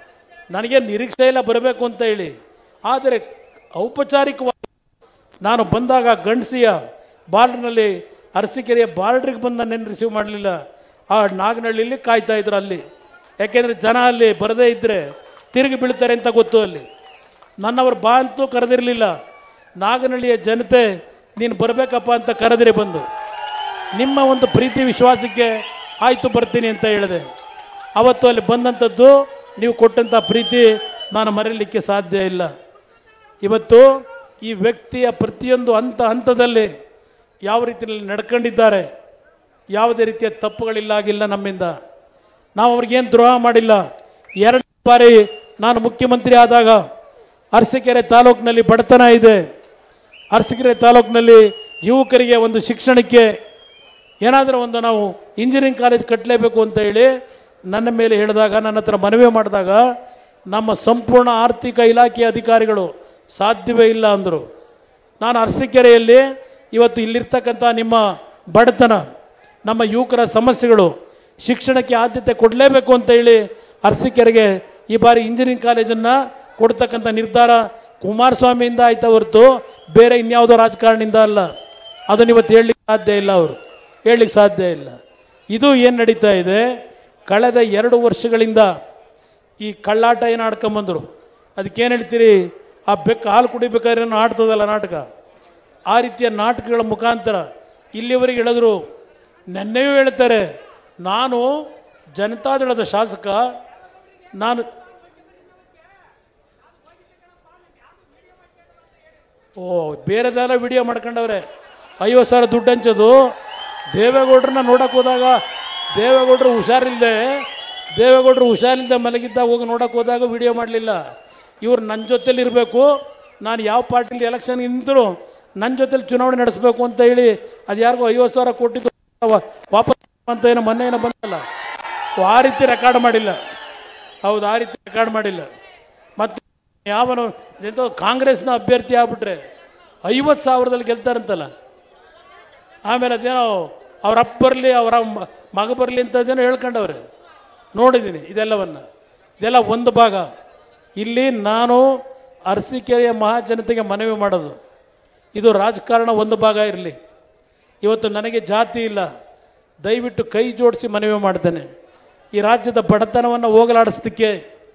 ನನಗೆ ನಿರೀಕ್ಷೆ ಇಲ್ಲ ಬರಬೇಕು ಅಂತ ಹೇಳಿ. ಆದರೆ ಔಪಚಾರಿಕವಾಗಿ ನಾನು ಬಂದಾಗ ಗಂಡಸಿಯ ಬಾರ್ಡ್ರ್ನಲ್ಲಿ, ಅರಸೀಕೆರೆಯ ಬಾರ್ಡ್ರಿಗೆ ಬಂದು ನನ್ನೇನು ರಿಸೀವ್ ಮಾಡಲಿಲ್ಲ. ಆ ನಾಗನಹಳ್ಳಿಲಿ ಕಾಯ್ತಾ ಇದ್ರು ಅಲ್ಲಿ. ಯಾಕೆಂದರೆ ಜನ ಅಲ್ಲಿ ಬರದೇ ಇದ್ದರೆ ತಿರುಗಿ ಬೀಳ್ತಾರೆ ಅಂತ ಗೊತ್ತು. ಅಲ್ಲಿ ನನ್ನವರು ಬಾ ಅಂತೂ ಕರೆದಿರಲಿಲ್ಲ. ನಾಗನಹಳ್ಳಿಯ ಜನತೆ ನೀನು ಬರಬೇಕಪ್ಪ ಅಂತ ಕರೆದ್ರೆ ಬಂದು, ನಿಮ್ಮ ಒಂದು ಪ್ರೀತಿ ವಿಶ್ವಾಸಕ್ಕೆ ಆಯಿತು ಬರ್ತೀನಿ ಅಂತ ಹೇಳಿದೆ. ಅವತ್ತು ಅಲ್ಲಿ ಬಂದಂಥದ್ದು ನೀವು ಕೊಟ್ಟಂಥ ಪ್ರೀತಿ ನಾನು ಮರೆಯಲಿಕ್ಕೆ ಸಾಧ್ಯ ಇಲ್ಲ. ಇವತ್ತು ಈ ವ್ಯಕ್ತಿಯ ಪ್ರತಿಯೊಂದು ಹಂತ ಹಂತದಲ್ಲಿ ಯಾವ ರೀತಿಯಲ್ಲಿ ನಡ್ಕೊಂಡಿದ್ದಾರೆ, ಯಾವುದೇ ರೀತಿಯ ತಪ್ಪುಗಳಿಲ್ಲಾಗಿಲ್ಲ ನಮ್ಮಿಂದ. ನಾವು ಅವ್ರಿಗೇನು ದ್ರೋಹ ಮಾಡಿಲ್ಲ. ಎರಡು ಬಾರಿ ನಾನು ಮುಖ್ಯಮಂತ್ರಿ ಆದಾಗ ಅರಸೀಕೆರೆ ತಾಲೂಕಿನಲ್ಲಿ ಬಡತನ ಇದೆ. ಅರಸೀಕೆರೆ ತಾಲೂಕಿನಲ್ಲಿ ಯುವಕರಿಗೆ ಒಂದು ಶಿಕ್ಷಣಕ್ಕೆ ಏನಾದರೂ ಒಂದು ನಾವು ಇಂಜಿನಿಯರಿಂಗ್ ಕಾಲೇಜ್ ಕಟ್ಟಲೇಬೇಕು ಅಂತ ಹೇಳಿ ನನ್ನ ಮೇಲೆ ಹೇಳಿದಾಗ, ನನ್ನ ಹತ್ರ ಮನವಿ ಮಾಡಿದಾಗ ನಮ್ಮ ಸಂಪೂರ್ಣ ಆರ್ಥಿಕ ಇಲಾಖೆಯ ಅಧಿಕಾರಿಗಳು ಸಾಧ್ಯವೇ ಇಲ್ಲ ಅಂದರು. ನಾನು ಅರಸೀಕೆರೆಯಲ್ಲಿ ಇವತ್ತು ಇಲ್ಲಿರ್ತಕ್ಕಂಥ ನಿಮ್ಮ ಬಡತನ, ನಮ್ಮ ಯುವಕರ ಸಮಸ್ಯೆಗಳು, ಶಿಕ್ಷಣಕ್ಕೆ ಆದ್ಯತೆ ಕೊಡಲೇಬೇಕು ಅಂತ ಹೇಳಿ ಅರಸೀಕೆರೆಗೆ ಈ ಬಾರಿ ಇಂಜಿನಿಯರಿಂಗ್ ಕಾಲೇಜನ್ನು ಕೊಡ್ತಕ್ಕಂಥ ನಿರ್ಧಾರ ಕುಮಾರಸ್ವಾಮಿಯಿಂದ ಆಯ್ತಾ ಹೊರತು ಬೇರೆ ಇನ್ಯಾವುದೋ ರಾಜಕಾರಣಿಯಿಂದ ಅಲ್ಲ. ಅದನ್ನು ಇವತ್ತು ಹೇಳಲಿಕ್ಕೆ ಸಾಧ್ಯ ಇಲ್ಲ, ಅವರು ಹೇಳಲಿಕ್ಕೆ ಸಾಧ್ಯ ಇಲ್ಲ. ಇದು ಏನು ನಡೀತಾ ಇದೆ, ಕಳೆದ ಎರಡು ವರ್ಷಗಳಿಂದ ಈ ಕಳ್ಳಾಟ ಏನು ಆಡ್ಕೊಂಬಂದರು. ಅದಕ್ಕೇನು ಹೇಳ್ತೀರಿ, ಆ ಬೆಕ್ಕು ಹಾಲು ಕುಡಿಬೇಕಾದ್ರೆ ಆಡ್ತದಲ್ಲ ನಾಟಕ, ಆ ರೀತಿಯ ನಾಟಕಗಳ ಮುಖಾಂತರ ಇಲ್ಲಿವರೆಗೆ ಹೇಳಿದ್ರು. ನೆನ್ನೆಯೂ ಹೇಳ್ತಾರೆ, ನಾನು ಜನತಾದಳದ ಶಾಸಕ, ನಾನು ಓ ಬೇರೆದೆಲ್ಲ ವಿಡಿಯೋ ಮಾಡ್ಕೊಂಡವ್ರೆ. ಐವತ್ತು ಸಾವಿರ ದುಡ್ಡು ಹಂಚೋದು. ದೇವೇಗೌಡರನ್ನ ನೋಡಕ್ಕೆ ಹೋದಾಗ ದೇವೇಗೌಡರು ಹುಷಾರಿಲ್ಲದೆ ದೇವೇಗೌಡರು ಹುಷಾರಿಲ್ಲದೆ ಮಲಗಿದ್ದಾಗ ಹೋಗಿ ನೋಡಕ್ಕೆ ಹೋದಾಗ ವಿಡಿಯೋ ಮಾಡಲಿಲ್ಲ. ಇವ್ರು ನನ್ನ ಜೊತೆಲಿ ಇರಬೇಕು, ನಾನು ಯಾವ ಪಾರ್ಟಿಲಿ ಎಲೆಕ್ಷನ್ಗೆ ನಿಂತರು ನನ್ನ ಜೊತೆಲಿ ಚುನಾವಣೆ ನಡೆಸಬೇಕು ಅಂತ ಹೇಳಿ ಅದು ಯಾರಿಗೂ ಐವತ್ತು ಸಾವಿರ ಕೊಟ್ಟಿದ್ದು ವಾಪಸ್ ಅಂತ ಏನೋ ಮೊನ್ನೆ ಏನೋ ಬಂದಲ್ಲ, ಆ ರೀತಿ ರೆಕಾರ್ಡ್ ಮಾಡಿಲ್ಲ. ಹೌದು, ಆ ರೀತಿ ರೆಕಾರ್ಡ್ ಮಾಡಿಲ್ಲ. ಮತ್ತು ಯಾವನು ಎಂಥ ಕಾಂಗ್ರೆಸ್ನ ಅಭ್ಯರ್ಥಿ ಆಗ್ಬಿಟ್ರೆ ಐವತ್ತು ಸಾವಿರದಲ್ಲಿ ಗೆಲ್ತಾರಂತಲ್ಲ. ಆಮೇಲೆ ಅದೇನೋ ಅವ್ರ ಅಪ್ಪ ಬರಲಿ ಅವರ ಮಗ ಬರಲಿ ಅಂತದೇನೋ ಹೇಳ್ಕೊಂಡವ್ರೆ. ನೋಡಿದ್ದೀನಿ ಇದೆಲ್ಲವನ್ನು. ಇದೆಲ್ಲ ಒಂದು ಭಾಗ. ಇಲ್ಲಿ ನಾನು ಅರಸೀಕೆರೆಯ ಮಹಾಜನತೆಗೆ ಮನವಿ ಮಾಡೋದು, ಇದು ರಾಜಕಾರಣ ಒಂದು ಭಾಗ ಇರಲಿ. ಇವತ್ತು ನನಗೆ ಜಾತಿ ಇಲ್ಲ, ದಯವಿಟ್ಟು ಕೈ ಜೋಡಿಸಿ ಮನವಿ ಮಾಡ್ತೇನೆ. ಈ ರಾಜ್ಯದ ಬಡತನವನ್ನು ಹೋಗಲಾಡಿಸಲಿಕ್ಕೆ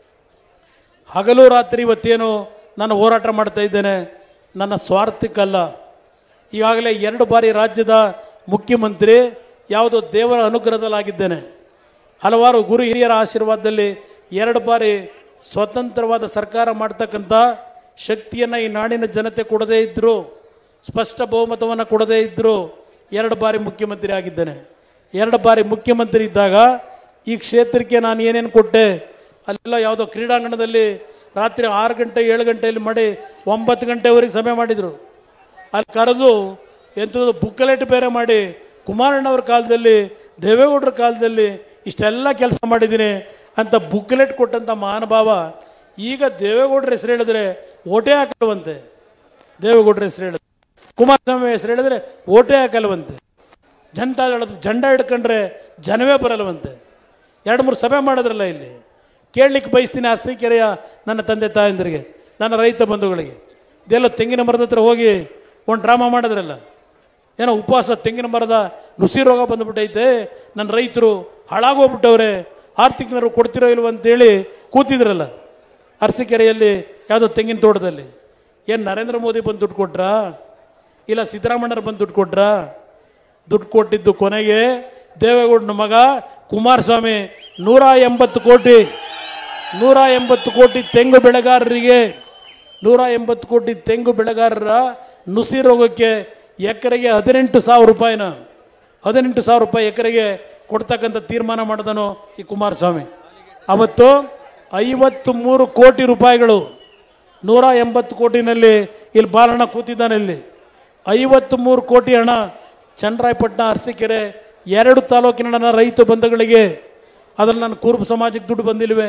ಹಗಲು ರಾತ್ರಿ ಇವತ್ತೇನು ನಾನು ಹೋರಾಟ ಮಾಡ್ತಾ ಇದ್ದೇನೆ, ನನ್ನ ಸ್ವಾರ್ಥಕ್ಕಲ್ಲ. ಈಗಾಗಲೇ ಎರಡು ಬಾರಿ ರಾಜ್ಯದ ಮುಖ್ಯಮಂತ್ರಿ, ಯಾವುದೋ ದೇವರ ಅನುಗ್ರಹದಲ್ಲಾಗಿದ್ದೇನೆ. ಹಲವಾರು ಗುರು ಹಿರಿಯರ ಆಶೀರ್ವಾದದಲ್ಲಿ ಎರಡು ಬಾರಿ ಸ್ವತಂತ್ರವಾದ ಸರ್ಕಾರ ಮಾಡ್ತಕ್ಕಂಥ ಶಕ್ತಿಯನ್ನು ಈ ನಾಡಿನ ಜನತೆ ಕೊಡದೇ ಇದ್ದರು, ಸ್ಪಷ್ಟ ಬಹುಮತವನ್ನು ಕೊಡದೇ ಇದ್ದರು ಎರಡು ಬಾರಿ ಮುಖ್ಯಮಂತ್ರಿ ಆಗಿದ್ದೇನೆ. ಎರಡು ಬಾರಿ ಮುಖ್ಯಮಂತ್ರಿ ಇದ್ದಾಗ ಈ ಕ್ಷೇತ್ರಕ್ಕೆ ನಾನು ಏನೇನು ಕೊಟ್ಟೆ, ಅಲ್ಲೆಲ್ಲ ಯಾವುದೋ ಕ್ರೀಡಾಂಗಣದಲ್ಲಿ ರಾತ್ರಿ ಆರು ಗಂಟೆ ಏಳು ಗಂಟೆಯಲ್ಲಿ ಮಾಡಿ ಒಂಬತ್ತು ಗಂಟೆವರೆಗೆ ಸಭೆ ಮಾಡಿದರು. ಅಲ್ಲಿ ಕರೆದು ಎಂಥದ್ದು ಬುಕ್ಕಲೆಟ್ ಬೇರೆ ಮಾಡಿ ಕುಮಾರಣ್ಣವ್ರ ಕಾಲದಲ್ಲಿ ದೇವೇಗೌಡರ ಕಾಲದಲ್ಲಿ ಇಷ್ಟೆಲ್ಲ ಕೆಲಸ ಮಾಡಿದ್ದೀನಿ ಅಂತ ಬುಕ್ಲೆಟ್ ಕೊಟ್ಟಂಥ ಮಹಾನುಭಾವ ಈಗ ದೇವೇಗೌಡರ ಹೆಸರು ಹೇಳಿದ್ರೆ ಓಟೇ ಹಾಕಲ್ವಂತೆ. ದೇವೇಗೌಡರ ಹೆಸರು ಹೇಳಿದ್ರೆ, ಕುಮಾರಸ್ವಾಮಿ ಹೆಸರು ಹೇಳಿದ್ರೆ ಓಟೇ ಹಾಕಲ್ವಂತೆ. ಜನತಾದಳದ ಜೆಂಡ ಹಿಡ್ಕೊಂಡ್ರೆ ಜನವೇ ಬರಲ್ವಂತೆ. ಎರಡು ಮೂರು ಸಭೆ ಮಾಡಿದ್ರಲ್ಲ ಇಲ್ಲಿ. ಕೇಳಲಿಕ್ಕೆ ಬಯಸ್ತೀನಿ ಅರಸೀಕೆರೆಯ ನನ್ನ ತಂದೆ ತಾಯಂದಿರಿಗೆ, ನನ್ನ ರೈತ ಬಂಧುಗಳಿಗೆ. ಇದೆಲ್ಲ ತೆಂಗಿನ ಮರದ ಹತ್ರ ಹೋಗಿ ಒಂದು ಡ್ರಾಮಾ ಮಾಡಿದ್ರಲ್ಲ, ಏನೋ ಉಪವಾಸ, ತೆಂಗಿನ ಮರದ ನುಸಿ ರೋಗ ಬಂದುಬಿಟ್ಟೈತೆ, ನನ್ನ ರೈತರು ಹಾಳಾಗೋಗ್ಬಿಟ್ಟವ್ರೆ, ಆರ್ಥಿಕ ನೆರವು ಕೊಡ್ತಿರೋ ಇಲ್ವ ಅಂತೇಳಿ ಕೂತಿದ್ರಲ್ಲ ಅರಸೀಕೆರೆಯಲ್ಲಿ ಯಾವುದೋ ತೆಂಗಿನ ತೋಟದಲ್ಲಿ. ಏನು ನರೇಂದ್ರ ಮೋದಿ ಬಂದು ದುಡ್ಡು ಕೊಟ್ರಾ, ಇಲ್ಲ ಸಿದ್ದರಾಮಣ್ಣರು ಬಂದು ದುಡ್ಡು ಕೊಟ್ರಾ? ದುಡ್ಡು ಕೊಟ್ಟಿದ್ದು ಕೊನೆಗೆ ದೇವೇಗೌಡನ ಮಗ ಕುಮಾರಸ್ವಾಮಿ ನೂರ ಎಂಬತ್ತು ಕೋಟಿ ನೂರ ಎಂಬತ್ತು ಕೋಟಿ ತೆಂಗು ಬೆಳೆಗಾರರಿಗೆ ನೂರ ಎಂಬತ್ತು ಕೋಟಿ ತೆಂಗು ಬೆಳೆಗಾರರ ನುಸಿ ರೋಗಕ್ಕೆ ಎಕರೆಗೆ ಹದಿನೆಂಟು ಸಾವಿರ ರೂಪಾಯಿನ ಹದಿನೆಂಟು ಸಾವಿರ ರೂಪಾಯಿ ಎಕರೆಗೆ ಕೊಡ್ತಕ್ಕಂಥ ತೀರ್ಮಾನ ಮಾಡಿದನು ಈ ಕುಮಾರಸ್ವಾಮಿ. ಅವತ್ತು ಐವತ್ತು ಮೂರು ಕೋಟಿ ರೂಪಾಯಿಗಳು, ನೂರ ಎಂಬತ್ತು ಕೋಟಿನಲ್ಲಿ ಇಲ್ಲಿ ಬಾಲಣ್ಣ ಕೂತಿದ್ದಾನೆ, ಇಲ್ಲಿ ಐವತ್ತು ಮೂರು ಕೋಟಿ ಹಣ ಚನ್ನರಾಯಪಟ್ಟಣ ಅರಸೀಕೆರೆ ಎರಡು ತಾಲೂಕಿನ ನನ್ನ ರೈತ ಬಂಧುಗಳಿಗೆ. ಅದರಲ್ಲಿ ನನ್ನ ಕುರುಬ ಸಮಾಜಕ್ಕೆ ದುಡ್ಡು ಬಂದಿಲ್ವೇ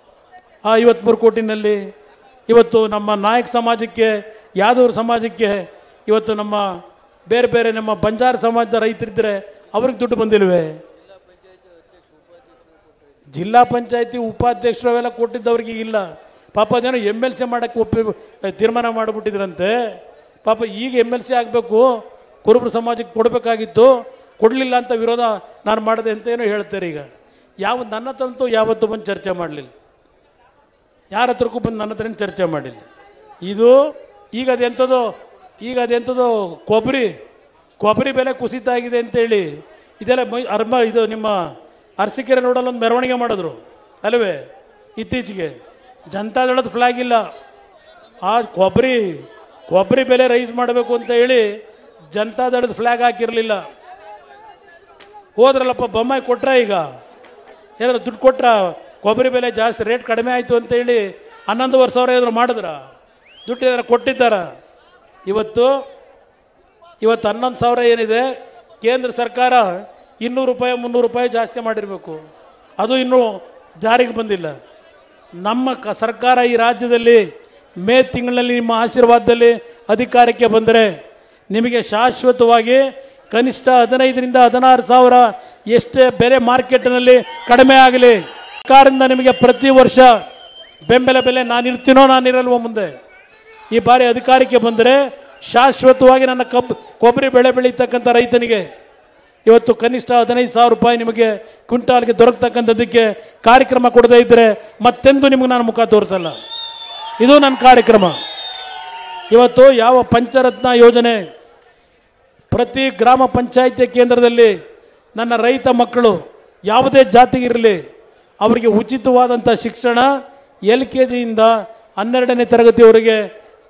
ಆ ಐವತ್ತ್ಮೂರು ಕೋಟಿನಲ್ಲಿ? ಇವತ್ತು ನಮ್ಮ ನಾಯಕ ಸಮಾಜಕ್ಕೆ, ಯಾದೂರು ಸಮಾಜಕ್ಕೆ, ಇವತ್ತು ನಮ್ಮ ಬೇರೆ ಬೇರೆ ನಮ್ಮ ಬಂಜಾರ ಸಮಾಜದ ರೈತರಿದ್ದರೆ ಅವ್ರಿಗೆ ದುಡ್ಡು ಬಂದಿಲ್ವೇ? ಜಿಲ್ಲಾ ಪಂಚಾಯತಿ ಉಪಾಧ್ಯಕ್ಷರು ಅವೆಲ್ಲ ಕೊಟ್ಟಿದ್ದವ್ರಿಗೆ ಇಲ್ಲ. ಪಾಪ ಅದೇನೋ ಎಮ್ ಎಲ್ ಸಿ ಮಾಡೋಕ್ಕೆ ಒಪ್ಪಿ ತೀರ್ಮಾನ ಮಾಡಿಬಿಟ್ಟಿದ್ರಂತೆ. ಪಾಪ ಈಗ ಎಮ್ ಎಲ್ ಸಿ ಆಗಬೇಕು, ಕುರುಬರ ಸಮಾಜಕ್ಕೆ ಕೊಡಬೇಕಾಗಿತ್ತು, ಕೊಡಲಿಲ್ಲ ಅಂತ ವಿರೋಧ ನಾನು ಮಾಡಿದೆ ಅಂತ ಏನೋ ಹೇಳ್ತಾರೆ. ಈಗ ಯಾವ ನನ್ನ ಹತ್ರಂತೂ ಯಾವತ್ತೂ ಬಂದು ಚರ್ಚೆ ಮಾಡಲಿಲ್ಲ, ಯಾರ ಹತ್ರಕ್ಕೂ ಬಂದು ನನ್ನ ಹತ್ರ ಚರ್ಚೆ ಮಾಡಿಲ್ಲ. ಇದು ಈಗ ಅದೆಂಥದ್ದು ಈಗ ಅದೆಂಥದ್ದು ಕೊಬ್ಬರಿ ಕೊಬ್ಬರಿ ಬೆಲೆ ಕುಸಿತ ಆಗಿದೆ ಅಂತೇಳಿ ಇದೆಲ್ಲ ಮೈ ಅರ್ಮ ಇದು ನಿಮ್ಮ ಅರಸೀಕೆರೆ ರೋಡಲ್ಲಿ ಒಂದು ಮೆರವಣಿಗೆ ಮಾಡಿದ್ರು ಅಲ್ಲವೇ ಇತ್ತೀಚೆಗೆ. ಜನತಾದಳದ ಫ್ಲಾಗ್ ಇಲ್ಲ, ಆ ಕೊಬ್ಬರಿ ಕೊಬ್ಬರಿ ಬೆಲೆ ರೈಸ್ ಮಾಡಬೇಕು ಅಂತ ಹೇಳಿ ಜನತಾದಳದ ಫ್ಲಾಗ್ ಹಾಕಿರಲಿಲ್ಲ. ಹೋದ್ರಲ್ಲಪ್ಪ ಬೊಮ್ಮಾಯಿ ಕೊಟ್ರ, ಈಗ ಏನಾದ್ರು ದುಡ್ಡು ಕೊಟ್ರ, ಕೊಬ್ಬರಿ ಬೆಲೆ ಜಾಸ್ತಿ ರೇಟ್ ಕಡಿಮೆ ಆಯಿತು ಅಂತೇಳಿ ಹನ್ನೊಂದುವರೆ ಸಾವಿರ ಏನಾದ್ರು ಮಾಡಿದ್ರ, ದುಡ್ಡು ಏನಾರು ಕೊಟ್ಟಿದ್ದಾರ? ಇವತ್ತು ಇವತ್ತು ಹನ್ನೊಂದು ಸಾವಿರ ಏನಿದೆ, ಕೇಂದ್ರ ಸರ್ಕಾರ ಇನ್ನೂರು ರೂಪಾಯಿ ಮುನ್ನೂರು ರೂಪಾಯಿ ಜಾಸ್ತಿ ಮಾಡಿರಬೇಕು, ಅದು ಇನ್ನೂ ಜಾರಿಗೆ ಬಂದಿಲ್ಲ. ನಮ್ಮ ಕ ಸರ್ಕಾರ ಈ ರಾಜ್ಯದಲ್ಲಿ ಮೇ ತಿಂಗಳಲ್ಲಿ ನಿಮ್ಮ ಆಶೀರ್ವಾದದಲ್ಲಿ ಅಧಿಕಾರಕ್ಕೆ ಬಂದರೆ ನಿಮಗೆ ಶಾಶ್ವತವಾಗಿ ಕನಿಷ್ಠ ಹದಿನೈದರಿಂದ ಹದಿನಾರು ಸಾವಿರ ಎಷ್ಟೇ ಬೆಲೆ ಮಾರ್ಕೆಟ್ನಲ್ಲಿ ಕಡಿಮೆ ಆಗಲಿ, ಸರ್ಕಾರದಿಂದ ನಿಮಗೆ ಪ್ರತಿ ವರ್ಷ ಬೆಂಬಲ ಬೆಲೆ ನಾನಿರ್ತೀನೋ ನಾನಿರಲ್ವೋ ಮುಂದೆ ಈ ಬಾರಿ ಅಧಿಕಾರಕ್ಕೆ ಬಂದರೆ ಶಾಶ್ವತವಾಗಿ ನನ್ನ ಕಬ್ಬು ಕೊಬ್ಬರಿ ಬೆಳೆ ಬೆಳೀತಕ್ಕಂಥ ರೈತನಿಗೆ ಇವತ್ತು ಕನಿಷ್ಠ ಹದಿನೈದು ಸಾವಿರ ರೂಪಾಯಿ ನಿಮಗೆ ಕ್ವಿಂಟಾಲ್ಗೆ ದೊರಕತಕ್ಕಂಥದ್ದಕ್ಕೆ ಕಾರ್ಯಕ್ರಮ ಕೊಡದೇ ಇದ್ದರೆ ಮತ್ತೆಂದು ನಿಮಗೆ ನಾನು ಮುಖ ತೋರಿಸಲ್ಲ. ಇದು ನನ್ನ ಕಾರ್ಯಕ್ರಮ. ಇವತ್ತು ಯಾವ ಪಂಚರತ್ನ ಯೋಜನೆ ಪ್ರತಿ ಗ್ರಾಮ ಪಂಚಾಯಿತಿ ಕೇಂದ್ರದಲ್ಲಿ ನನ್ನ ರೈತ ಮಕ್ಕಳು ಯಾವುದೇ ಜಾತಿಗಿರಲಿ ಅವರಿಗೆ ಉಚಿತವಾದಂಥ ಶಿಕ್ಷಣ ಎಲ್ ಕೆ ಜಿಯಿಂದ ಹನ್ನೆರಡನೇ ತರಗತಿಯವರೆಗೆ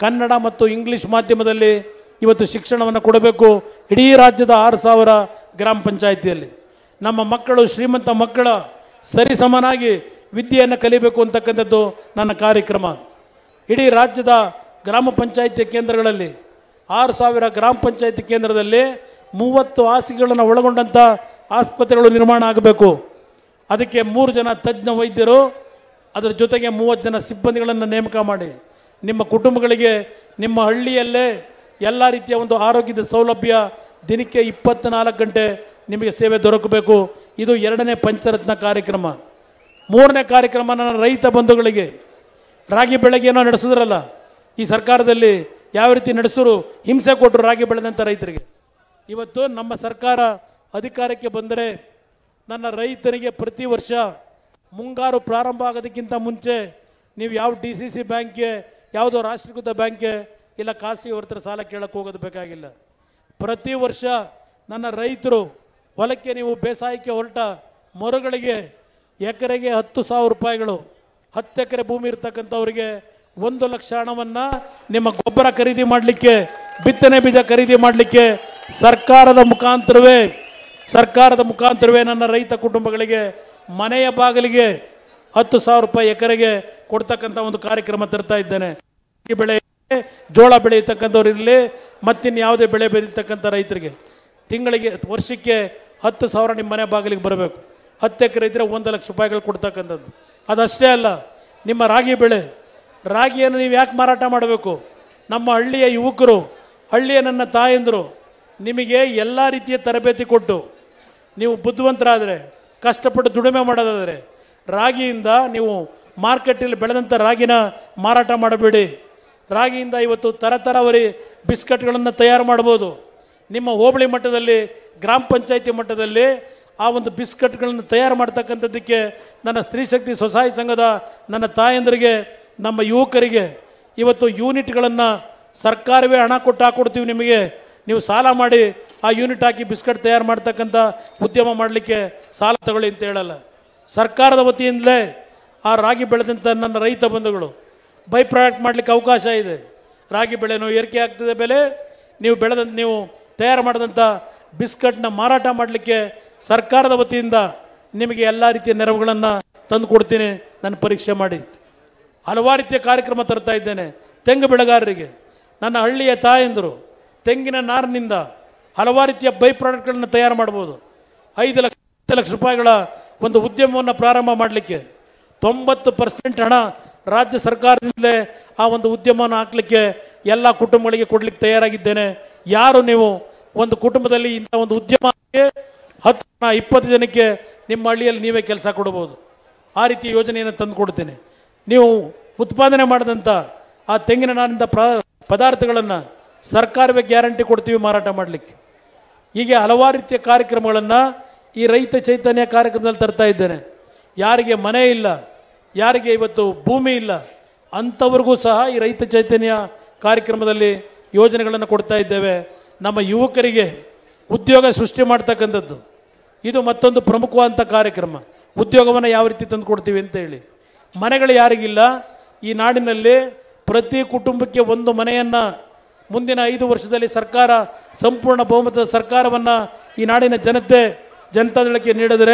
ಕನ್ನಡ ಮತ್ತು ಇಂಗ್ಲೀಷ್ ಮಾಧ್ಯಮದಲ್ಲಿ ಇವತ್ತು ಶಿಕ್ಷಣವನ್ನು ಕೊಡಬೇಕು ಇಡೀ ರಾಜ್ಯದ ಆರು ಸಾವಿರ ಗ್ರಾಮ ಪಂಚಾಯಿತಿಯಲ್ಲಿ. ನಮ್ಮ ಮಕ್ಕಳು ಶ್ರೀಮಂತ ಮಕ್ಕಳ ಸರಿಸಮನಾಗಿ ವಿದ್ಯೆಯನ್ನು ಕಲಿಬೇಕು ಅಂತಕ್ಕಂಥದ್ದು ನನ್ನ ಕಾರ್ಯಕ್ರಮ. ಇಡೀ ರಾಜ್ಯದ ಗ್ರಾಮ ಪಂಚಾಯಿತಿ ಕೇಂದ್ರಗಳಲ್ಲಿ ಆರು ಸಾವಿರ ಗ್ರಾಮ ಪಂಚಾಯಿತಿ ಕೇಂದ್ರದಲ್ಲಿ ಮೂವತ್ತು ಹಾಸಿಗೆಗಳನ್ನು ಒಳಗೊಂಡಂಥ ಆಸ್ಪತ್ರೆಗಳು ನಿರ್ಮಾಣ ಆಗಬೇಕು. ಅದಕ್ಕೆ ಮೂರು ಜನ ತಜ್ಞ ವೈದ್ಯರು, ಅದರ ಜೊತೆಗೆ ಮೂವತ್ತು ಜನ ಸಿಬ್ಬಂದಿಗಳನ್ನು ನೇಮಕ ಮಾಡಿ ನಿಮ್ಮ ಕುಟುಂಬಗಳಿಗೆ ನಿಮ್ಮ ಹಳ್ಳಿಯಲ್ಲೇ ಎಲ್ಲ ರೀತಿಯ ಒಂದು ಆರೋಗ್ಯದ ಸೌಲಭ್ಯ ದಿನಕ್ಕೆ ಇಪ್ಪತ್ತ್ನಾಲ್ಕು ಗಂಟೆ ನಿಮಗೆ ಸೇವೆ ದೊರಕಬೇಕು. ಇದು ಎರಡನೇ ಪಂಚರತ್ನ ಕಾರ್ಯಕ್ರಮ. ಮೂರನೇ ಕಾರ್ಯಕ್ರಮ ನನ್ನ ರೈತ ಬಂಧುಗಳಿಗೆ ರಾಗಿ ಬೆಳೆಗೇನೋ ನಡೆಸಿದ್ರಲ್ಲ, ಈ ಸರ್ಕಾರದಲ್ಲಿ ಯಾವ ರೀತಿ ನಡೆಸೋರು ಹಿಂಸೆ ಕೊಟ್ಟರು ರಾಗಿ ಬೆಳೆದಂಥ ರೈತರಿಗೆ. ಇವತ್ತು ನಮ್ಮ ಸರ್ಕಾರ ಅಧಿಕಾರಕ್ಕೆ ಬಂದರೆ ನನ್ನ ರೈತರಿಗೆ ಪ್ರತಿ ವರ್ಷ ಮುಂಗಾರು ಪ್ರಾರಂಭ ಆಗೋದಕ್ಕಿಂತ ಮುಂಚೆ ನೀವು ಯಾವ ಡಿ ಸಿ ಸಿ ಬ್ಯಾಂಕ್ಗೆ, ಯಾವುದೋ ರಾಷ್ಟ್ರೀಕೃತ ಬ್ಯಾಂಕ್ಗೆ ಇಲ್ಲ ಖಾಸಗಿ ಹೊರತರ ಸಾಲ ಕೇಳಕ್ಕೆ ಹೋಗೋದು ಬೇಕಾಗಿಲ್ಲ. ಪ್ರತಿ ವರ್ಷ ನನ್ನ ರೈತರು ಹೊಲಕ್ಕೆ ನೀವು ಬೇಸಾಯಕ್ಕೆ ಹೊರಟ ಮರುಗಳಿಗೆ ಎಕರೆಗೆ ಹತ್ತು ಸಾವಿರ ರೂಪಾಯಿಗಳು, ಹತ್ತು ಎಕರೆ ಭೂಮಿ ಇರ್ತಕ್ಕಂಥವ್ರಿಗೆ ಒಂದು ಲಕ್ಷ ಹಣವನ್ನು ನಿಮ್ಮ ಗೊಬ್ಬರ ಖರೀದಿ ಮಾಡಲಿಕ್ಕೆ, ಬಿತ್ತನೆ ಬೀಜ ಖರೀದಿ ಮಾಡಲಿಕ್ಕೆ ಸರ್ಕಾರದ ಮುಖಾಂತರವೇ ಸರ್ಕಾರದ ಮುಖಾಂತರವೇ ನನ್ನ ರೈತ ಕುಟುಂಬಗಳಿಗೆ ಮನೆಯ ಬಾಗಿಲಿಗೆ ಹತ್ತು ಸಾವಿರ ರೂಪಾಯಿ ಎಕರೆಗೆ ಕೊಡ್ತಕ್ಕಂಥ ಒಂದು ಕಾರ್ಯಕ್ರಮ ತರ್ತಾ ಇದ್ದೇನೆ. ಈ ಬೆಳೆ ಜೋಳ ಬೆಳೆಯತಕ್ಕಂಥವ್ರು ಇರಲಿ, ಮತ್ತಿನ್ನು ಯಾವುದೇ ಬೆಳೆ ಬೆಳೀತಕ್ಕಂಥ ರೈತರಿಗೆ ತಿಂಗಳಿಗೆ ವರ್ಷಕ್ಕೆ ಹತ್ತು ಸಾವಿರ ನಿಮ್ಮ ಮನೆ ಬಾಗಿಲಿಗೆ ಬರಬೇಕು. ಹತ್ತು ಎಕರೆ ಇದ್ದರೆ ಒಂದು ಲಕ್ಷ ರೂಪಾಯಿಗಳು ಕೊಡ್ತಕ್ಕಂಥದ್ದು. ಅದಷ್ಟೇ ಅಲ್ಲ, ನಿಮ್ಮ ರಾಗಿ ಬೆಳೆ, ರಾಗಿಯನ್ನು ನೀವು ಯಾಕೆ ಮಾರಾಟ ಮಾಡಬೇಕು? ನಮ್ಮ ಹಳ್ಳಿಯ ಯುವಕರು, ಹಳ್ಳಿಯ ನನ್ನ ತಾಯಂದರು ನಿಮಗೆ ಎಲ್ಲ ರೀತಿಯ ತರಬೇತಿ ಕೊಟ್ಟು ನೀವು ಬುದ್ಧಿವಂತರಾದರೆ, ಕಷ್ಟಪಟ್ಟು ದುಡಿಮೆ ಮಾಡೋದಾದರೆ ರಾಗಿಯಿಂದ ನೀವು ಮಾರ್ಕೆಟಲ್ಲಿ ಬೆಳೆದಂಥ ರಾಗಿನ ಮಾರಾಟ ಮಾಡಬೇಡಿ. ರಾಗಿಯಿಂದ ಇವತ್ತು ಥರಥರವರಿ ಬಿಸ್ಕಟ್ಗಳನ್ನು ತಯಾರು ಮಾಡ್ಬೋದು. ನಿಮ್ಮ ಹೋಬಳಿ ಮಟ್ಟದಲ್ಲಿ, ಗ್ರಾಮ ಪಂಚಾಯಿತಿ ಮಟ್ಟದಲ್ಲಿ ಆ ಒಂದು ಬಿಸ್ಕಟ್ಗಳನ್ನು ತಯಾರು ಮಾಡ್ತಕ್ಕಂಥದ್ದಕ್ಕೆ ನನ್ನ ಸ್ತ್ರೀ ಶಕ್ತಿ ಸ್ವಸಹಾಯ ಸಂಘದ ನನ್ನ ತಾಯಂದರಿಗೆ, ನಮ್ಮ ಯುವಕರಿಗೆ ಇವತ್ತು ಯೂನಿಟ್ಗಳನ್ನು ಸರ್ಕಾರವೇ ಹಣ ಕೊಟ್ಟು ಹಾಕ್ಕೊಡ್ತೀವಿ ನಿಮಗೆ, ನೀವು ಸಾಲ ಮಾಡಿ ಆ ಯೂನಿಟ್ ಹಾಕಿ ಬಿಸ್ಕಟ್ ತಯಾರು ಮಾಡ್ತಕ್ಕಂಥ ಉದ್ಯಮ ಮಾಡಲಿಕ್ಕೆ ಸಾಲ ತಗೊಳ್ಳಿ ಅಂತ ಹೇಳಲ್ಲ. ಸರ್ಕಾರದ ವತಿಯಿಂದಲೇ ಆ ರಾಗಿ ಬೆಳೆದಂಥ ನನ್ನ ರೈತ ಬಂಧುಗಳು ಬೈ ಪ್ರಾಡಕ್ಟ್ ಮಾಡಲಿಕ್ಕೆ ಅವಕಾಶ ಇದೆ. ರಾಗಿ ಬೆಳೆನೋ ಏರಿಕೆ ಆಗ್ತದೆ ಬೆಲೆ, ನೀವು ಬೆಳೆದಂಥ ನೀವು ತಯಾರು ಮಾಡಿದಂಥ ಬಿಸ್ಕಟ್ನ ಮಾರಾಟ ಮಾಡಲಿಕ್ಕೆ ಸರ್ಕಾರದ ವತಿಯಿಂದ ನಿಮಗೆ ಎಲ್ಲ ರೀತಿಯ ನೆರವುಗಳನ್ನು ತಂದು ಕೊಡ್ತೀನಿ. ನನ್ನ ಪರೀಕ್ಷೆ ಮಾಡಿ. ಹಲವಾರು ರೀತಿಯ ಕಾರ್ಯಕ್ರಮ ತರ್ತಾ ಇದ್ದೇನೆ. ತೆಂಗು ಬೆಳೆಗಾರರಿಗೆ, ನನ್ನ ಹಳ್ಳಿಯ ತಾಯಂದರು ತೆಂಗಿನ ನಾರಿನಿಂದ ಹಲವಾರು ರೀತಿಯ ಬೈ ಪ್ರಾಡಕ್ಟ್ಗಳನ್ನು ತಯಾರು ಮಾಡ್ಬೋದು. ಐದು ಲಕ್ಷ ಹತ್ತು ಲಕ್ಷ ರೂಪಾಯಿಗಳ ಒಂದು ಉದ್ಯಮವನ್ನು ಪ್ರಾರಂಭ ಮಾಡಲಿಕ್ಕೆ ತೊಂಬತ್ತು ಪರ್ಸೆಂಟ್ ಹಣ ರಾಜ್ಯ ಸರ್ಕಾರದಿಂದಲೇ ಆ ಒಂದು ಉದ್ಯಮವನ್ನು ಹಾಕಲಿಕ್ಕೆ ಎಲ್ಲ ಕುಟುಂಬಗಳಿಗೆ ಕೊಡಲಿಕ್ಕೆ ತಯಾರಾಗಿದ್ದೇನೆ. ಯಾರು ನೀವು ಒಂದು ಕುಟುಂಬದಲ್ಲಿ ಇಂಥ ಒಂದು ಉದ್ಯಮಕ್ಕೆ ಹತ್ತು ಜನ ಇಪ್ಪತ್ತು ಜನಕ್ಕೆ ನಿಮ್ಮ ಹಳ್ಳಿಯಲ್ಲಿ ನೀವೇ ಕೆಲಸ ಕೊಡ್ಬೋದು. ಆ ರೀತಿಯ ಯೋಜನೆಯನ್ನು ತಂದು ಕೊಡ್ತೇನೆ. ನೀವು ಉತ್ಪಾದನೆ ಮಾಡಿದಂಥ ಆ ತೆಂಗಿನ ನಾರಿನಿಂದ ಪ್ರ ಪದಾರ್ಥಗಳನ್ನು ಸರ್ಕಾರವೇ ಗ್ಯಾರಂಟಿ ಕೊಡ್ತೀವಿ ಮಾರಾಟ ಮಾಡಲಿಕ್ಕೆ. ಹೀಗೆ ಹಲವಾರು ರೀತಿಯ ಕಾರ್ಯಕ್ರಮಗಳನ್ನು ಈ ರೈತ ಚೈತನ್ಯ ಕಾರ್ಯಕ್ರಮದಲ್ಲಿ ತರ್ತಾ ಇದ್ದೇನೆ. ಯಾರಿಗೆ ಮನೆ ಇಲ್ಲ, ಯಾರಿಗೆ ಇವತ್ತು ಭೂಮಿ ಇಲ್ಲ, ಅಂಥವ್ರಿಗೂ ಸಹ ಈ ರೈತ ಚೈತನ್ಯ ಕಾರ್ಯಕ್ರಮದಲ್ಲಿ ಯೋಜನೆಗಳನ್ನು ಕೊಡ್ತಾ ಇದ್ದೇವೆ. ನಮ್ಮ ಯುವಕರಿಗೆ ಉದ್ಯೋಗ ಸೃಷ್ಟಿ ಮಾಡ್ತಕ್ಕಂಥದ್ದು ಇದು ಮತ್ತೊಂದು ಪ್ರಮುಖವಾದಂಥ ಕಾರ್ಯಕ್ರಮ. ಉದ್ಯೋಗವನ್ನು ಯಾವ ರೀತಿ ತಂದು ಕೊಡ್ತೀವಿ ಅಂತ ಹೇಳಿ, ಮನೆಗಳು ಯಾರಿಗಿಲ್ಲ ಈ ನಾಡಿನಲ್ಲಿ ಪ್ರತಿ ಕುಟುಂಬಕ್ಕೆ ಒಂದು ಮನೆಯನ್ನು ಮುಂದಿನ ಐದು ವರ್ಷದಲ್ಲಿ ಸರ್ಕಾರ ಸಂಪೂರ್ಣ ಬಹುಮತದ ಸರ್ಕಾರವನ್ನು ಈ ನಾಡಿನ ಜನತೆ ಜನತಾದಳಕ್ಕೆ ನೀಡಿದರೆ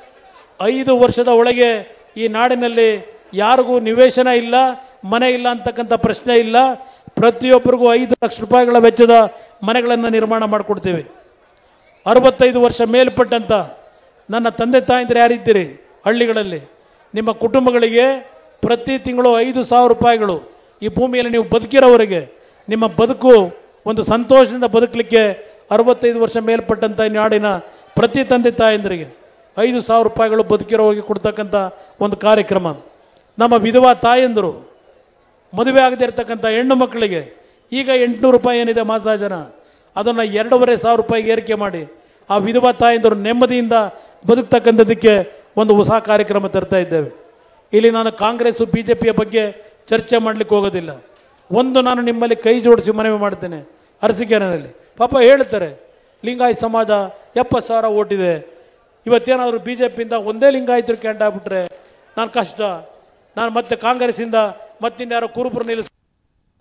ಐದು ವರ್ಷದ ಒಳಗೆ ಈ ನಾಡಿನಲ್ಲಿ ಯಾರಿಗೂ ನಿವೇಶನ ಇಲ್ಲ, ಮನೆ ಇಲ್ಲ ಅಂತಕ್ಕಂಥ ಪ್ರಶ್ನೆ ಇಲ್ಲ. ಪ್ರತಿಯೊಬ್ಬರಿಗೂ ಐದು ಲಕ್ಷ ರೂಪಾಯಿಗಳ ವೆಚ್ಚದ ಮನೆಗಳನ್ನು ನಿರ್ಮಾಣ ಮಾಡಿಕೊಡ್ತೀವಿ. ಅರವತ್ತೈದು ವರ್ಷ ಮೇಲ್ಪಟ್ಟಂಥ ನನ್ನ ತಂದೆ ತಾಯಂದಿರು ಯಾರಿದ್ದೀರಿ ಹಳ್ಳಿಗಳಲ್ಲಿ, ನಿಮ್ಮ ಕುಟುಂಬಗಳಿಗೆ ಪ್ರತಿ ತಿಂಗಳು ಐದು ಸಾವಿರ ರೂಪಾಯಿಗಳು ಈ ಭೂಮಿಯಲ್ಲಿ ನೀವು ಬದುಕಿರೋವರೆಗೆ ನಿಮ್ಮ ಬದುಕು ಒಂದು ಸಂತೋಷದಿಂದ ಬದುಕಲಿಕ್ಕೆ ಅರವತ್ತೈದು ವರ್ಷ ಮೇಲ್ಪಟ್ಟಂಥ ನಾಡಿನ ಪ್ರತಿ ತಂದೆ ತಾಯಂದಿರಿಗೆ ಐದು ಸಾವಿರ ರೂಪಾಯಿಗಳು ಬದುಕಿರೋವರೆಗೆ ಕೊಡ್ತಕ್ಕಂಥ ಒಂದು ಕಾರ್ಯಕ್ರಮ. ನಮ್ಮ ವಿಧವಾ ತಾಯಂದರು, ಮದುವೆ ಆಗದೇ ಇರತಕ್ಕಂಥ ಹೆಣ್ಣು ಮಕ್ಕಳಿಗೆ ಈಗ ಎಂಟುನೂರು ರೂಪಾಯಿ ಏನಿದೆ ಮಾಸಾಜನ, ಅದನ್ನು ಎರಡೂವರೆ ಸಾವಿರ ರೂಪಾಯಿಗೆ ಏರಿಕೆ ಮಾಡಿ ಆ ವಿಧವಾ ತಾಯಂದರು ನೆಮ್ಮದಿಯಿಂದ ಬದುಕ್ತಕ್ಕಂಥದ್ದಕ್ಕೆ ಒಂದು ಹೊಸ ಕಾರ್ಯಕ್ರಮ ತರ್ತಾ ಇದ್ದೇವೆ. ಇಲ್ಲಿ ನಾನು ಕಾಂಗ್ರೆಸ್ಸು ಬಿ ಜೆ ಪಿಯ ಬಗ್ಗೆ ಚರ್ಚೆ ಮಾಡಲಿಕ್ಕೆ ಹೋಗೋದಿಲ್ಲ. ಒಂದು ನಾನು ನಿಮ್ಮಲ್ಲಿ ಕೈ ಜೋಡಿಸಿ ಮನವಿ ಮಾಡ್ತೇನೆ. ಅರಸೀಕೆರೆಯಲ್ಲಿ ಪಾಪ ಹೇಳ್ತಾರೆ ಲಿಂಗಾಯತ ಸಮಾಜ ಎಪ್ಪತ್ತು ಸಾವಿರ ಓಟಿದೆ, ಇವತ್ತೇನಾದರೂ ಬಿ ಜೆ ಪಿಯಿಂದ ಒಂದೇ ಲಿಂಗಾಯತರು ಕ್ಯಾಂಟ್ ಆಗ್ಬಿಟ್ರೆ ನಾನು ಕಷ್ಟ, ನಾನು ಮತ್ತೆ ಕಾಂಗ್ರೆಸ್ಸಿಂದ ಮತ್ತಿನ್ಯಾರೋ ಕುರುಬರು ನಿಲ್ಲಿಸ್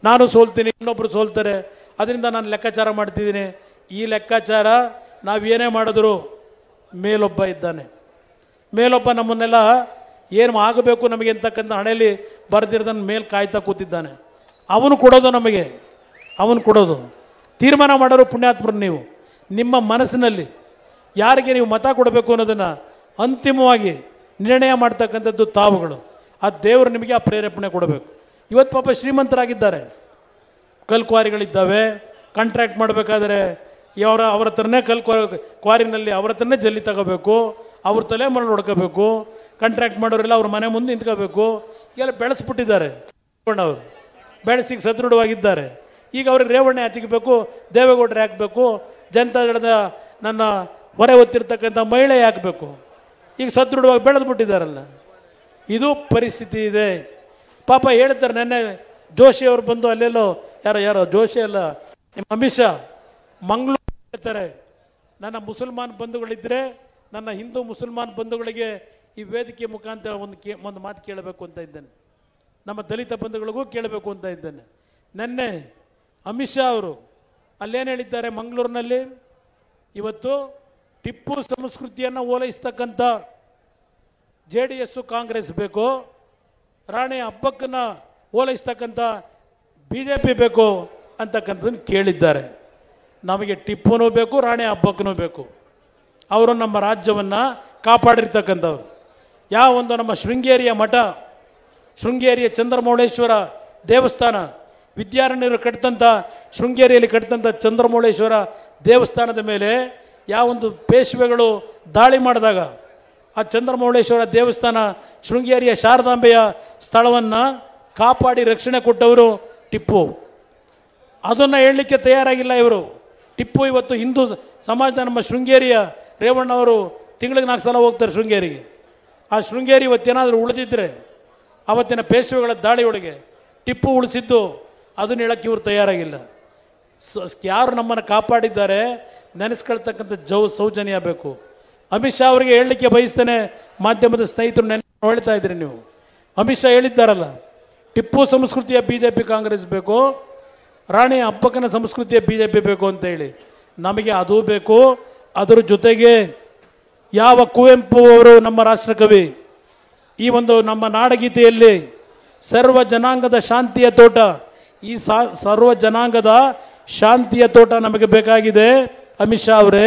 ನಾನು ಸೋಲ್ತೀನಿ, ಇನ್ನೊಬ್ಬರು ಸೋಲ್ತಾರೆ, ಅದರಿಂದ ನಾನು ಲೆಕ್ಕಾಚಾರ ಮಾಡ್ತಿದ್ದೀನಿ. ಈ ಲೆಕ್ಕಾಚಾರ ನಾವೇನೇ ಮಾಡಿದ್ರು ಮೇಲೊಬ್ಬ ಇದ್ದಾನೆ. ಮೇಲೊಬ್ಬ ನಮ್ಮನ್ನೆಲ್ಲ ಏನು ಆಗಬೇಕು ನಮಗೆ ಅಂತಕ್ಕಂಥ ಹಣೆಯಲ್ಲಿ ಬರೆದಿರೋದನ್ನು ಮೇಲೆ ಕಾಯ್ತಾ ಕೂತಿದ್ದಾನೆ. ಅವನು ಕೊಡೋದು ನಮಗೆ, ಅವನು ಕೊಡೋದು. ತೀರ್ಮಾನ ಮಾಡೋರು ಪುಣ್ಯಾತ್ಮರು ನೀವು. ನಿಮ್ಮ ಮನಸ್ಸಿನಲ್ಲಿ ಯಾರಿಗೆ ನೀವು ಮತ ಕೊಡಬೇಕು ಅನ್ನೋದನ್ನು ಅಂತಿಮವಾಗಿ ನಿರ್ಣಯ ಮಾಡ್ತಕ್ಕಂಥದ್ದು ತಾವುಗಳು. ಆ ದೇವರು ನಿಮಗೆ ಆ ಪ್ರೇರೇಪಣೆ ಕೊಡಬೇಕು. ಇವತ್ತು ಪಾಪ ಶ್ರೀಮಂತರಾಗಿದ್ದಾರೆ, ಕಲ್ಕ್ವಾರಿಗಳಿದ್ದಾವೆ, ಕಾಂಟ್ರಾಕ್ಟ್ ಮಾಡಬೇಕಾದ್ರೆ ಅವರ ಅವ್ರ ಹತ್ರನೇ ಕಲ್ ಕ್ವಾರಿನಲ್ಲಿ ಅವ್ರ ಹತ್ರನೇ ಜಲ್ಲಿ ತಗೋಬೇಕು, ಅವ್ರ ತಲೆ ಮರಳು ಹೊಡ್ಕೋಬೇಕು, ಕಾಂಟ್ರಾಕ್ಟ್ ಮಾಡೋರೆಲ್ಲ ಅವ್ರ ಮನೆ ಮುಂದೆ ನಿಂತ್ಕೋಬೇಕು. ಈಗೆಲ್ಲ ಬೆಳೆಸ್ಬಿಟ್ಟಿದ್ದಾರೆ, ಅವರು ಬೆಳೆಸಿ ಸದೃಢವಾಗಿದ್ದಾರೆ. ಈಗ ಅವ್ರಿಗೆ ರೇವಣ್ಣೆ ಹತ್ತಿಗಬೇಕು, ದೇವೇಗೌಡರು ಹಾಕಬೇಕು, ಜನತಾದಳದ ನನ್ನ ಹೊರೆ ಹೊತ್ತಿರ್ತಕ್ಕಂಥ ಮಹಿಳೆ ಹಾಕಬೇಕು. ಈಗ ಸದೃಢವಾಗಿ ಬೆಳೆದ್ಬಿಟ್ಟಿದ್ದಾರಲ್ಲ, ಇದು ಪರಿಸ್ಥಿತಿ ಇದೆ. ಪಾಪ ಹೇಳ್ತಾರೆ, ನೆನ್ನೆ ಜೋಶಿ ಅವರು ಬಂದು ಅಲ್ಲೆಲ್ಲೋ ಯಾರೋ ಯಾರೋ ಜೋಶಿ ಅಲ್ಲ ನಿಮ್ಮ ಅಮಿತ್ ಶಾ ಮಂಗಳೂರು ಹೇಳ್ತಾರೆ, ನನ್ನ ಮುಸಲ್ಮಾನ್ ಬಂಧುಗಳಿದ್ದರೆ ನನ್ನ ಹಿಂದೂ ಮುಸಲ್ಮಾನ್ ಬಂಧುಗಳಿಗೆ ಈ ವೇದಿಕೆ ಮುಖಾಂತರ ಒಂದು ಕೇ ಒಂದು ಮಾತು ಕೇಳಬೇಕು ಅಂತ ಇದ್ದೇನೆ, ನಮ್ಮ ದಲಿತ ಬಂಧುಗಳಿಗೂ ಕೇಳಬೇಕು ಅಂತ ಇದ್ದೇನೆ. ನೆನ್ನೆ ಅಮಿತ್ ಶಾ ಅವರು ಅಲ್ಲೇನು ಹೇಳಿದ್ದಾರೆ, ಮಂಗಳೂರಿನಲ್ಲಿ ಇವತ್ತು ಟಿಪ್ಪು ಸಂಸ್ಕೃತಿಯನ್ನು ಓಲೈಸ್ತಕ್ಕಂಥ ಜೆ ಡಿ ಎಸ್ಸು ಕಾಂಗ್ರೆಸ್ ಬೇಕು, ರಾಣಿ ಹಬ್ಬಕ್ಕನ್ನು ಓಲೈಸ್ತಕ್ಕಂಥ ಬಿ ಜೆ ಪಿ ಬೇಕು ಅಂತಕ್ಕಂಥದ್ದನ್ನು ಕೇಳಿದ್ದಾರೆ. ನಮಗೆ ಟಿಪ್ಪುನೂ ಬೇಕು, ರಾಣಿ ಹಬ್ಬಕ್ಕೂ ಬೇಕು. ಅವರು ನಮ್ಮ ರಾಜ್ಯವನ್ನು ಕಾಪಾಡಿರ್ತಕ್ಕಂಥವ್ರು. ಯಾವ ಒಂದು ನಮ್ಮ ಶೃಂಗೇರಿಯ ಮಠ, ಶೃಂಗೇರಿಯ ಚಂದ್ರಮೌಳೇಶ್ವರ ದೇವಸ್ಥಾನ, ವಿದ್ಯಾರಣ್ಯರು ಕಟ್ಟಿದಂಥ ಶೃಂಗೇರಿಯಲ್ಲಿ ಕಟ್ಟಿದಂಥ ಚಂದ್ರಮೌಳೇಶ್ವರ ದೇವಸ್ಥಾನದ ಮೇಲೆ ಯಾವೊಂದು ಪೇಶ್ವೆಗಳು ದಾಳಿ ಮಾಡಿದಾಗ ಆ ಚಂದ್ರಮೌಳೇಶ್ವರ ದೇವಸ್ಥಾನ ಶೃಂಗೇರಿಯ ಶಾರದಾಂಬೆಯ ಸ್ಥಳವನ್ನು ಕಾಪಾಡಿ ರಕ್ಷಣೆ ಕೊಟ್ಟವರು ಟಿಪ್ಪು. ಅದನ್ನು ಹೇಳಲಿಕ್ಕೆ ತಯಾರಾಗಿಲ್ಲ ಇವರು. ಟಿಪ್ಪು ಇವತ್ತು ಹಿಂದೂ ಸಮಾಜದ ನಮ್ಮ ಶೃಂಗೇರಿಯ ರೇವಣ್ಣವರು ತಿಂಗಳಿಗೆ ನಾಲ್ಕು ಸಲ ಹೋಗ್ತಾರೆ ಶೃಂಗೇರಿಗೆ. ಆ ಶೃಂಗೇರಿ ಇವತ್ತೇನಾದರೂ ಉಳಿದಿದ್ದರೆ ಆವತ್ತಿನ ಪೇಶ್ವೆಗಳ ದಾಳಿಯೊಳಗೆ ಟಿಪ್ಪು ಉಳಿಸಿದ್ದು ಅದನ್ನು ಹೇಳೋಕ್ಕೆ ಇವರು ತಯಾರಾಗಿಲ್ಲ. ಯಾರು ನಮ್ಮನ್ನು ಕಾಪಾಡಿದ್ದಾರೆ ನೆನೆಸ್ಕೊಳ್ತಕ್ಕಂಥ ಜೌ ಸೌಜನ್ಯ ಬೇಕು. ಅಮಿತ್ ಶಾ ಅವರಿಗೆ ಹೇಳಲಿಕ್ಕೆ ಬಯಸ್ತೇನೆ, ಮಾಧ್ಯಮದ ಸ್ನೇಹಿತರು ನೆನೆ ಹೇಳ್ತಾ ಇದ್ರಿ ನೀವು. ಅಮಿತ್ ಶಾ ಹೇಳಿದ್ದಾರಲ್ಲ, ಟಿಪ್ಪು ಸಂಸ್ಕೃತಿಯ ಬಿ ಜೆ ಪಿ ಕಾಂಗ್ರೆಸ್ ಬೇಕು, ರಾಣಿ ಹಬ್ಬಕ್ಕನ ಸಂಸ್ಕೃತಿಯ ಬಿ ಜೆ ಪಿ ಬೇಕು ಅಂತ ಹೇಳಿ. ನಮಗೆ ಅದೂ ಬೇಕು. ಅದರ ಜೊತೆಗೆ ಯಾವ ಕುವೆಂಪು ಅವರು ನಮ್ಮ ರಾಷ್ಟ್ರಕವಿ ಈ ಒಂದು ನಮ್ಮ ನಾಡಗೀತೆಯಲ್ಲಿ ಸರ್ವ ಜನಾಂಗದ ಶಾಂತಿಯ ತೋಟ, ಈ ಸಾ ಸರ್ವ ಜನಾಂಗದ ಶಾಂತಿಯ ತೋಟ ನಮಗೆ ಬೇಕಾಗಿದೆ. ಅಮಿತ್ ಶಾ ಅವರೇ,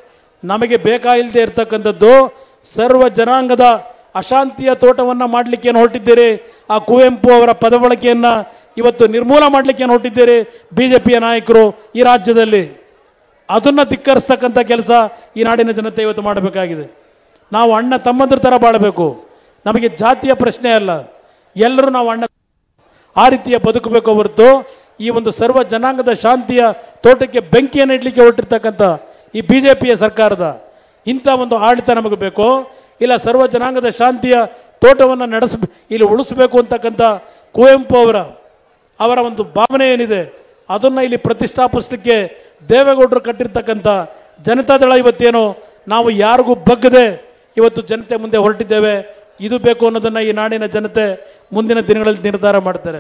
ನಮಗೆ ಬೇಕಾಗಿಲ್ಲದೆ ಇರ್ತಕ್ಕಂಥದ್ದು ಸರ್ವ ಜನಾಂಗದ ಅಶಾಂತಿಯ ತೋಟವನ್ನು ಮಾಡಲಿಕ್ಕೆ ಹೊರಟಿದ್ದೀರಿ. ಆ ಕುವೆಂಪು ಅವರ ಪದಬಳಕೆಯನ್ನು ಇವತ್ತು ನಿರ್ಮೂಲ ಮಾಡಲಿಕ್ಕೆ ಹೊರಟಿದ್ದೀರಿ ಬಿ ಜೆ ಪಿಯ ನಾಯಕರು ಈ ರಾಜ್ಯದಲ್ಲಿ. ಅದನ್ನು ಧಿಕ್ಕರಿಸ್ತಕ್ಕಂಥ ಕೆಲಸ ಈ ನಾಡಿನ ಜನತೆ ಇವತ್ತು ಮಾಡಬೇಕಾಗಿದೆ. ನಾವು ಅಣ್ಣ ತಮ್ಮಂದ್ರ ಥರ ಬಾಳಬೇಕು. ನಮಗೆ ಜಾತಿಯ ಪ್ರಶ್ನೆ ಅಲ್ಲ, ಎಲ್ಲರೂ ನಾವು ಅಣ್ಣ ಆ ರೀತಿಯ ಬದುಕಬೇಕು ಹೊರತು ಈ ಒಂದು ಸರ್ವ ಜನಾಂಗದ ಶಾಂತಿಯ ತೋಟಕ್ಕೆ ಬೆಂಕಿಯನ್ನು ಇಡಲಿಕ್ಕೆ ಹೊರಟಿರ್ತಕ್ಕಂಥ ಈ ಬಿ ಜೆ ಪಿಯ ಸರ್ಕಾರದ ಇಂಥ ಒಂದು ಆಡಳಿತ ನಮಗೆ ಬೇಕು. ಇಲ್ಲ ಸರ್ವ ಜನಾಂಗದ ಶಾಂತಿಯ ತೋಟವನ್ನು ನಡೆಸ ಇಲ್ಲಿ ಉಳಿಸಬೇಕು ಅಂತಕ್ಕಂಥ ಕುವೆಂಪು ಅವರ ಅವರ ಒಂದು ಭಾವನೆ ಏನಿದೆ ಅದನ್ನು ಇಲ್ಲಿ ಪ್ರತಿಷ್ಠಾಪಿಸಲಿಕ್ಕೆ ದೇವೇಗೌಡರು ಕಟ್ಟಿರ್ತಕ್ಕಂಥ ಜನತಾದಳ ಇವತ್ತೇನು ನಾವು ಯಾರಿಗೂ ಬಗ್ಗದೆ ಇವತ್ತು ಜನತೆ ಮುಂದೆ ಹೊರಟಿದ್ದೇವೆ. ಇದು ಬೇಕು ಅನ್ನೋದನ್ನು ಈ ನಾಡಿನ ಜನತೆ ಮುಂದಿನ ದಿನಗಳಲ್ಲಿ ನಿರ್ಧಾರ ಮಾಡ್ತಾರೆ.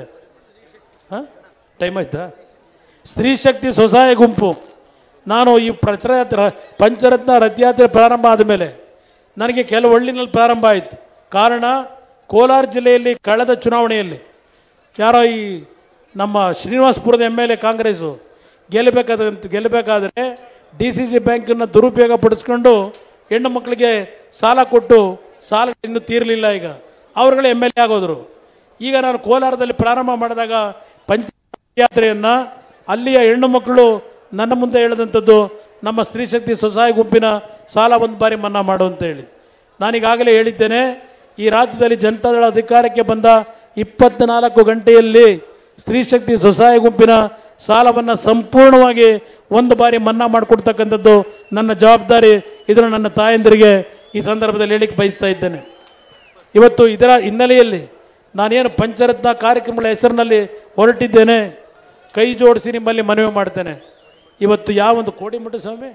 ಹಾಂ, ಟೈಮ್ ಆಯ್ತಾ? ಸ್ತ್ರೀ ಶಕ್ತಿ ಸ್ವಸಹಾಯ ಗುಂಪು, ನಾನು ಈ ಪ್ರಚಾರ ಪಂಚರತ್ನ ರಥಯಾತ್ರೆ ಪ್ರಾರಂಭ ಆದಮೇಲೆ ನನಗೆ ಕೆಲವು ಹಳ್ಳಿನಲ್ಲಿ ಪ್ರಾರಂಭ ಆಯಿತು. ಕಾರಣ, ಕೋಲಾರ ಜಿಲ್ಲೆಯಲ್ಲಿ ಕಳೆದ ಚುನಾವಣೆಯಲ್ಲಿ ಯಾರೋ ಈ ನಮ್ಮ ಶ್ರೀನಿವಾಸಪುರದ ಎಮ್ ಎಲ್ ಎ ಕಾಂಗ್ರೆಸ್ಸು ಗೆಲ್ಲಬೇಕಾದಂತ ಗೆಲ್ಲಬೇಕಾದ್ರೆ ಡಿ ಸಿ ಸಿ ಬ್ಯಾಂಕನ್ನು ದುರುಪಯೋಗ ಪಡಿಸ್ಕೊಂಡು ಹೆಣ್ಣು ಮಕ್ಕಳಿಗೆ ಸಾಲ ಕೊಟ್ಟು ಸಾಲ ಇನ್ನೂ ತೀರಲಿಲ್ಲ. ಈಗ ಅವರುಗಳೇ ಎಮ್ ಎಲ್ ಎ ಆಗೋದ್ರು. ಈಗ ನಾನು ಕೋಲಾರದಲ್ಲಿ ಪ್ರಾರಂಭ ಮಾಡಿದಾಗ ಪಂಚ ಯಾತ್ರೆಯನ್ನು ಅಲ್ಲಿಯ ಹೆಣ್ಣು ಮಕ್ಕಳು ನನ್ನ ಮುಂದೆ ಹೇಳಿದಂಥದ್ದು, ನಮ್ಮ ಸ್ತ್ರೀ ಶಕ್ತಿ ಸ್ವಸಹಾಯ ಗುಂಪಿನ ಸಾಲ ಒಂದು ಬಾರಿ ಮನ್ನಾ ಮಾಡು ಅಂತ ಹೇಳಿ. ನಾನೀಗಾಗಲೇ ಹೇಳಿದ್ದೇನೆ, ಈ ರಾಜ್ಯದಲ್ಲಿ ಜನತಾದಳ ಅಧಿಕಾರಕ್ಕೆ ಬಂದ ಇಪ್ಪತ್ನಾಲ್ಕು ಗಂಟೆಯಲ್ಲಿ ಸ್ತ್ರೀ ಶಕ್ತಿ ಸ್ವಸಹಾಯ ಗುಂಪಿನ ಸಾಲವನ್ನು ಸಂಪೂರ್ಣವಾಗಿ ಒಂದು ಬಾರಿ ಮನ್ನಾ ಮಾಡಿಕೊಡ್ತಕ್ಕಂಥದ್ದು ನನ್ನ ಜವಾಬ್ದಾರಿ. ಇದನ್ನು ನನ್ನ ತಾಯಂದಿರಿಗೆ ಈ ಸಂದರ್ಭದಲ್ಲಿ ಹೇಳಿಕ್ಕೆ ಬಯಸ್ತಾ ಇದ್ದೇನೆ. ಇವತ್ತು ಇದರ ಹಿನ್ನೆಲೆಯಲ್ಲಿ ನಾನೇನು ಪಂಚರತ್ನ ಕಾರ್ಯಕ್ರಮಗಳ ಹೆಸರಿನಲ್ಲಿ ಹೊರಟಿದ್ದೇನೆ, ಕೈ ಜೋಡಿಸಿ ನಿಮ್ಮಲ್ಲಿ ಮನವಿ ಮಾಡ್ತೇನೆ. ಇವತ್ತು ಯಾವೊಂದು ಕೋಡಿಮಠ ಸ್ವಾಮಿ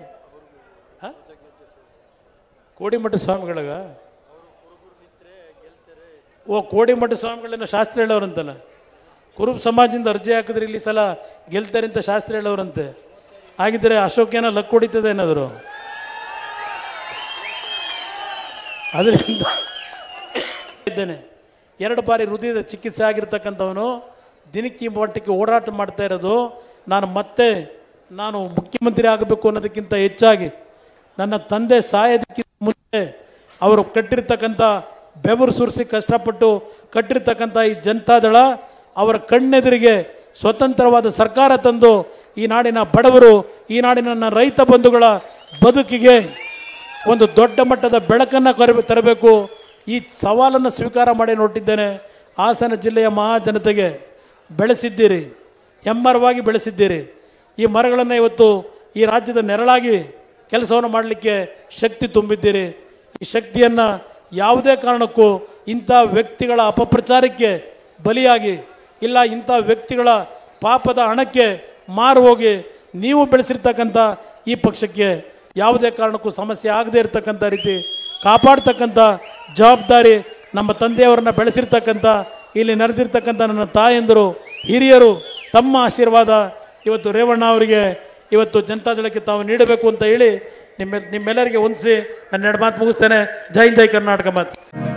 ಕೋಡಿಮಠ ಸ್ವಾಮಿಗಳಾಗ ಓ ಕೋಡಿಮಠ ಸ್ವಾಮಿಗಳನ್ನ ಶಾಸ್ತ್ರ ಹೇಳೋರಂತಲ್ಲ, ಕುರುಬ ಸಮಾಜದಿಂದ ಅರ್ಜಿ ಹಾಕಿದ್ರೆ ಇಲ್ಲಿ ಸಲ ಗೆಲ್ತಾರೆ ಅಂತ ಶಾಸ್ತ್ರಿ ಹೇಳೋರಂತೆ. ಹಾಗಿದ್ರೆ ಅಶೋಕೇನ ಲಕ್ ಹೊಡಿತದೆ ಏನಾದರೂ. ಅದರಿಂದ ಇದ್ದೇನೆ, ಎರಡು ಬಾರಿ ಹೃದಯದ ಚಿಕಿತ್ಸೆ ಆಗಿರ್ತಕ್ಕಂಥವನು ದಿನಕ್ಕೆ ಮಟ್ಟಕ್ಕೆ ಓಡಾಟ ಮಾಡ್ತಾ ಇರೋದು. ನಾನು ಮತ್ತೆ ನಾನು ಮುಖ್ಯಮಂತ್ರಿ ಆಗಬೇಕು ಅನ್ನೋದಕ್ಕಿಂತ ಹೆಚ್ಚಾಗಿ ನನ್ನ ತಂದೆ ಸಾಯೋದಕ್ಕಿಂತ ಮುಂಚೆ ಅವರು ಕಟ್ಟಿರ್ತಕ್ಕಂಥ ಬೆವರು ಸುರಿಸಿ ಕಷ್ಟಪಟ್ಟು ಕಟ್ಟಿರ್ತಕ್ಕಂಥ ಈ ಜನತಾದಳ ಅವರ ಕಣ್ಣೆದುರಿಗೆ ಸ್ವತಂತ್ರವಾದ ಸರ್ಕಾರ ತಂದು ಈ ನಾಡಿನ ಬಡವರು, ಈ ನಾಡಿನ ರೈತ ಬಂಧುಗಳ ಬದುಕಿಗೆ ಒಂದು ದೊಡ್ಡ ಮಟ್ಟದ ಬೆಳಕನ್ನು ಕರ ತರಬೇಕು. ಈ ಸವಾಲನ್ನು ಸ್ವೀಕಾರ ಮಾಡಿ ನೋಟಿದ್ದೇನೆ. ಹಾಸನ ಜಿಲ್ಲೆಯ ಮಹಾಜನತೆಗೆ ಬೆಳೆಸಿದ್ದೀರಿ, ಹೆಮ್ಮರವಾಗಿ ಬೆಳೆಸಿದ್ದೀರಿ. ಈ ಮರಗಳನ್ನು ಇವತ್ತು ಈ ರಾಜ್ಯದ ನೆರಳಾಗಿ ಕೆಲಸವನ್ನು ಮಾಡಲಿಕ್ಕೆ ಶಕ್ತಿ ತುಂಬಿದ್ದೀರಿ. ಈ ಶಕ್ತಿಯನ್ನು ಯಾವುದೇ ಕಾರಣಕ್ಕೂ ಇಂಥ ವ್ಯಕ್ತಿಗಳ ಅಪಪ್ರಚಾರಕ್ಕೆ ಬಲಿಯಾಗಿ ಇಲ್ಲ ಇಂಥ ವ್ಯಕ್ತಿಗಳ ಪಾಪದ ಹಣಕ್ಕೆ ಮಾರು ಹೋಗಿ ನೀವು ಬೆಳೆಸಿರ್ತಕ್ಕಂಥ ಈ ಪಕ್ಷಕ್ಕೆ ಯಾವುದೇ ಕಾರಣಕ್ಕೂ ಸಮಸ್ಯೆ ಆಗದೇ ಇರತಕ್ಕಂಥ ರೀತಿ ಕಾಪಾಡ್ತಕ್ಕಂಥ ಜವಾಬ್ದಾರಿ ನಮ್ಮ ತಂದೆಯವರನ್ನ ಬೆಳೆಸಿರ್ತಕ್ಕಂಥ ಇಲ್ಲಿ ನಡೆದಿರ್ತಕ್ಕಂಥ ನನ್ನ ತಾಯಂದರು ಹಿರಿಯರು ತಮ್ಮ ಆಶೀರ್ವಾದ ಇವತ್ತು ರೇವಣ್ಣ ಅವರಿಗೆ ಇವತ್ತು ಜನತಾದಳಕ್ಕೆ ತಾವು ನೀಡಬೇಕು ಅಂತ ಹೇಳಿ ನಿಮ್ಮ ನಿಮ್ಮೆಲ್ಲರಿಗೆ ಹೊಂದಿಸಿ ನನ್ನ ಎರಡು ಮಾತು ಮುಗಿಸ್ತೇನೆ. ಜೈ ಜೈ ಕರ್ನಾಟಕ ಮಾತು.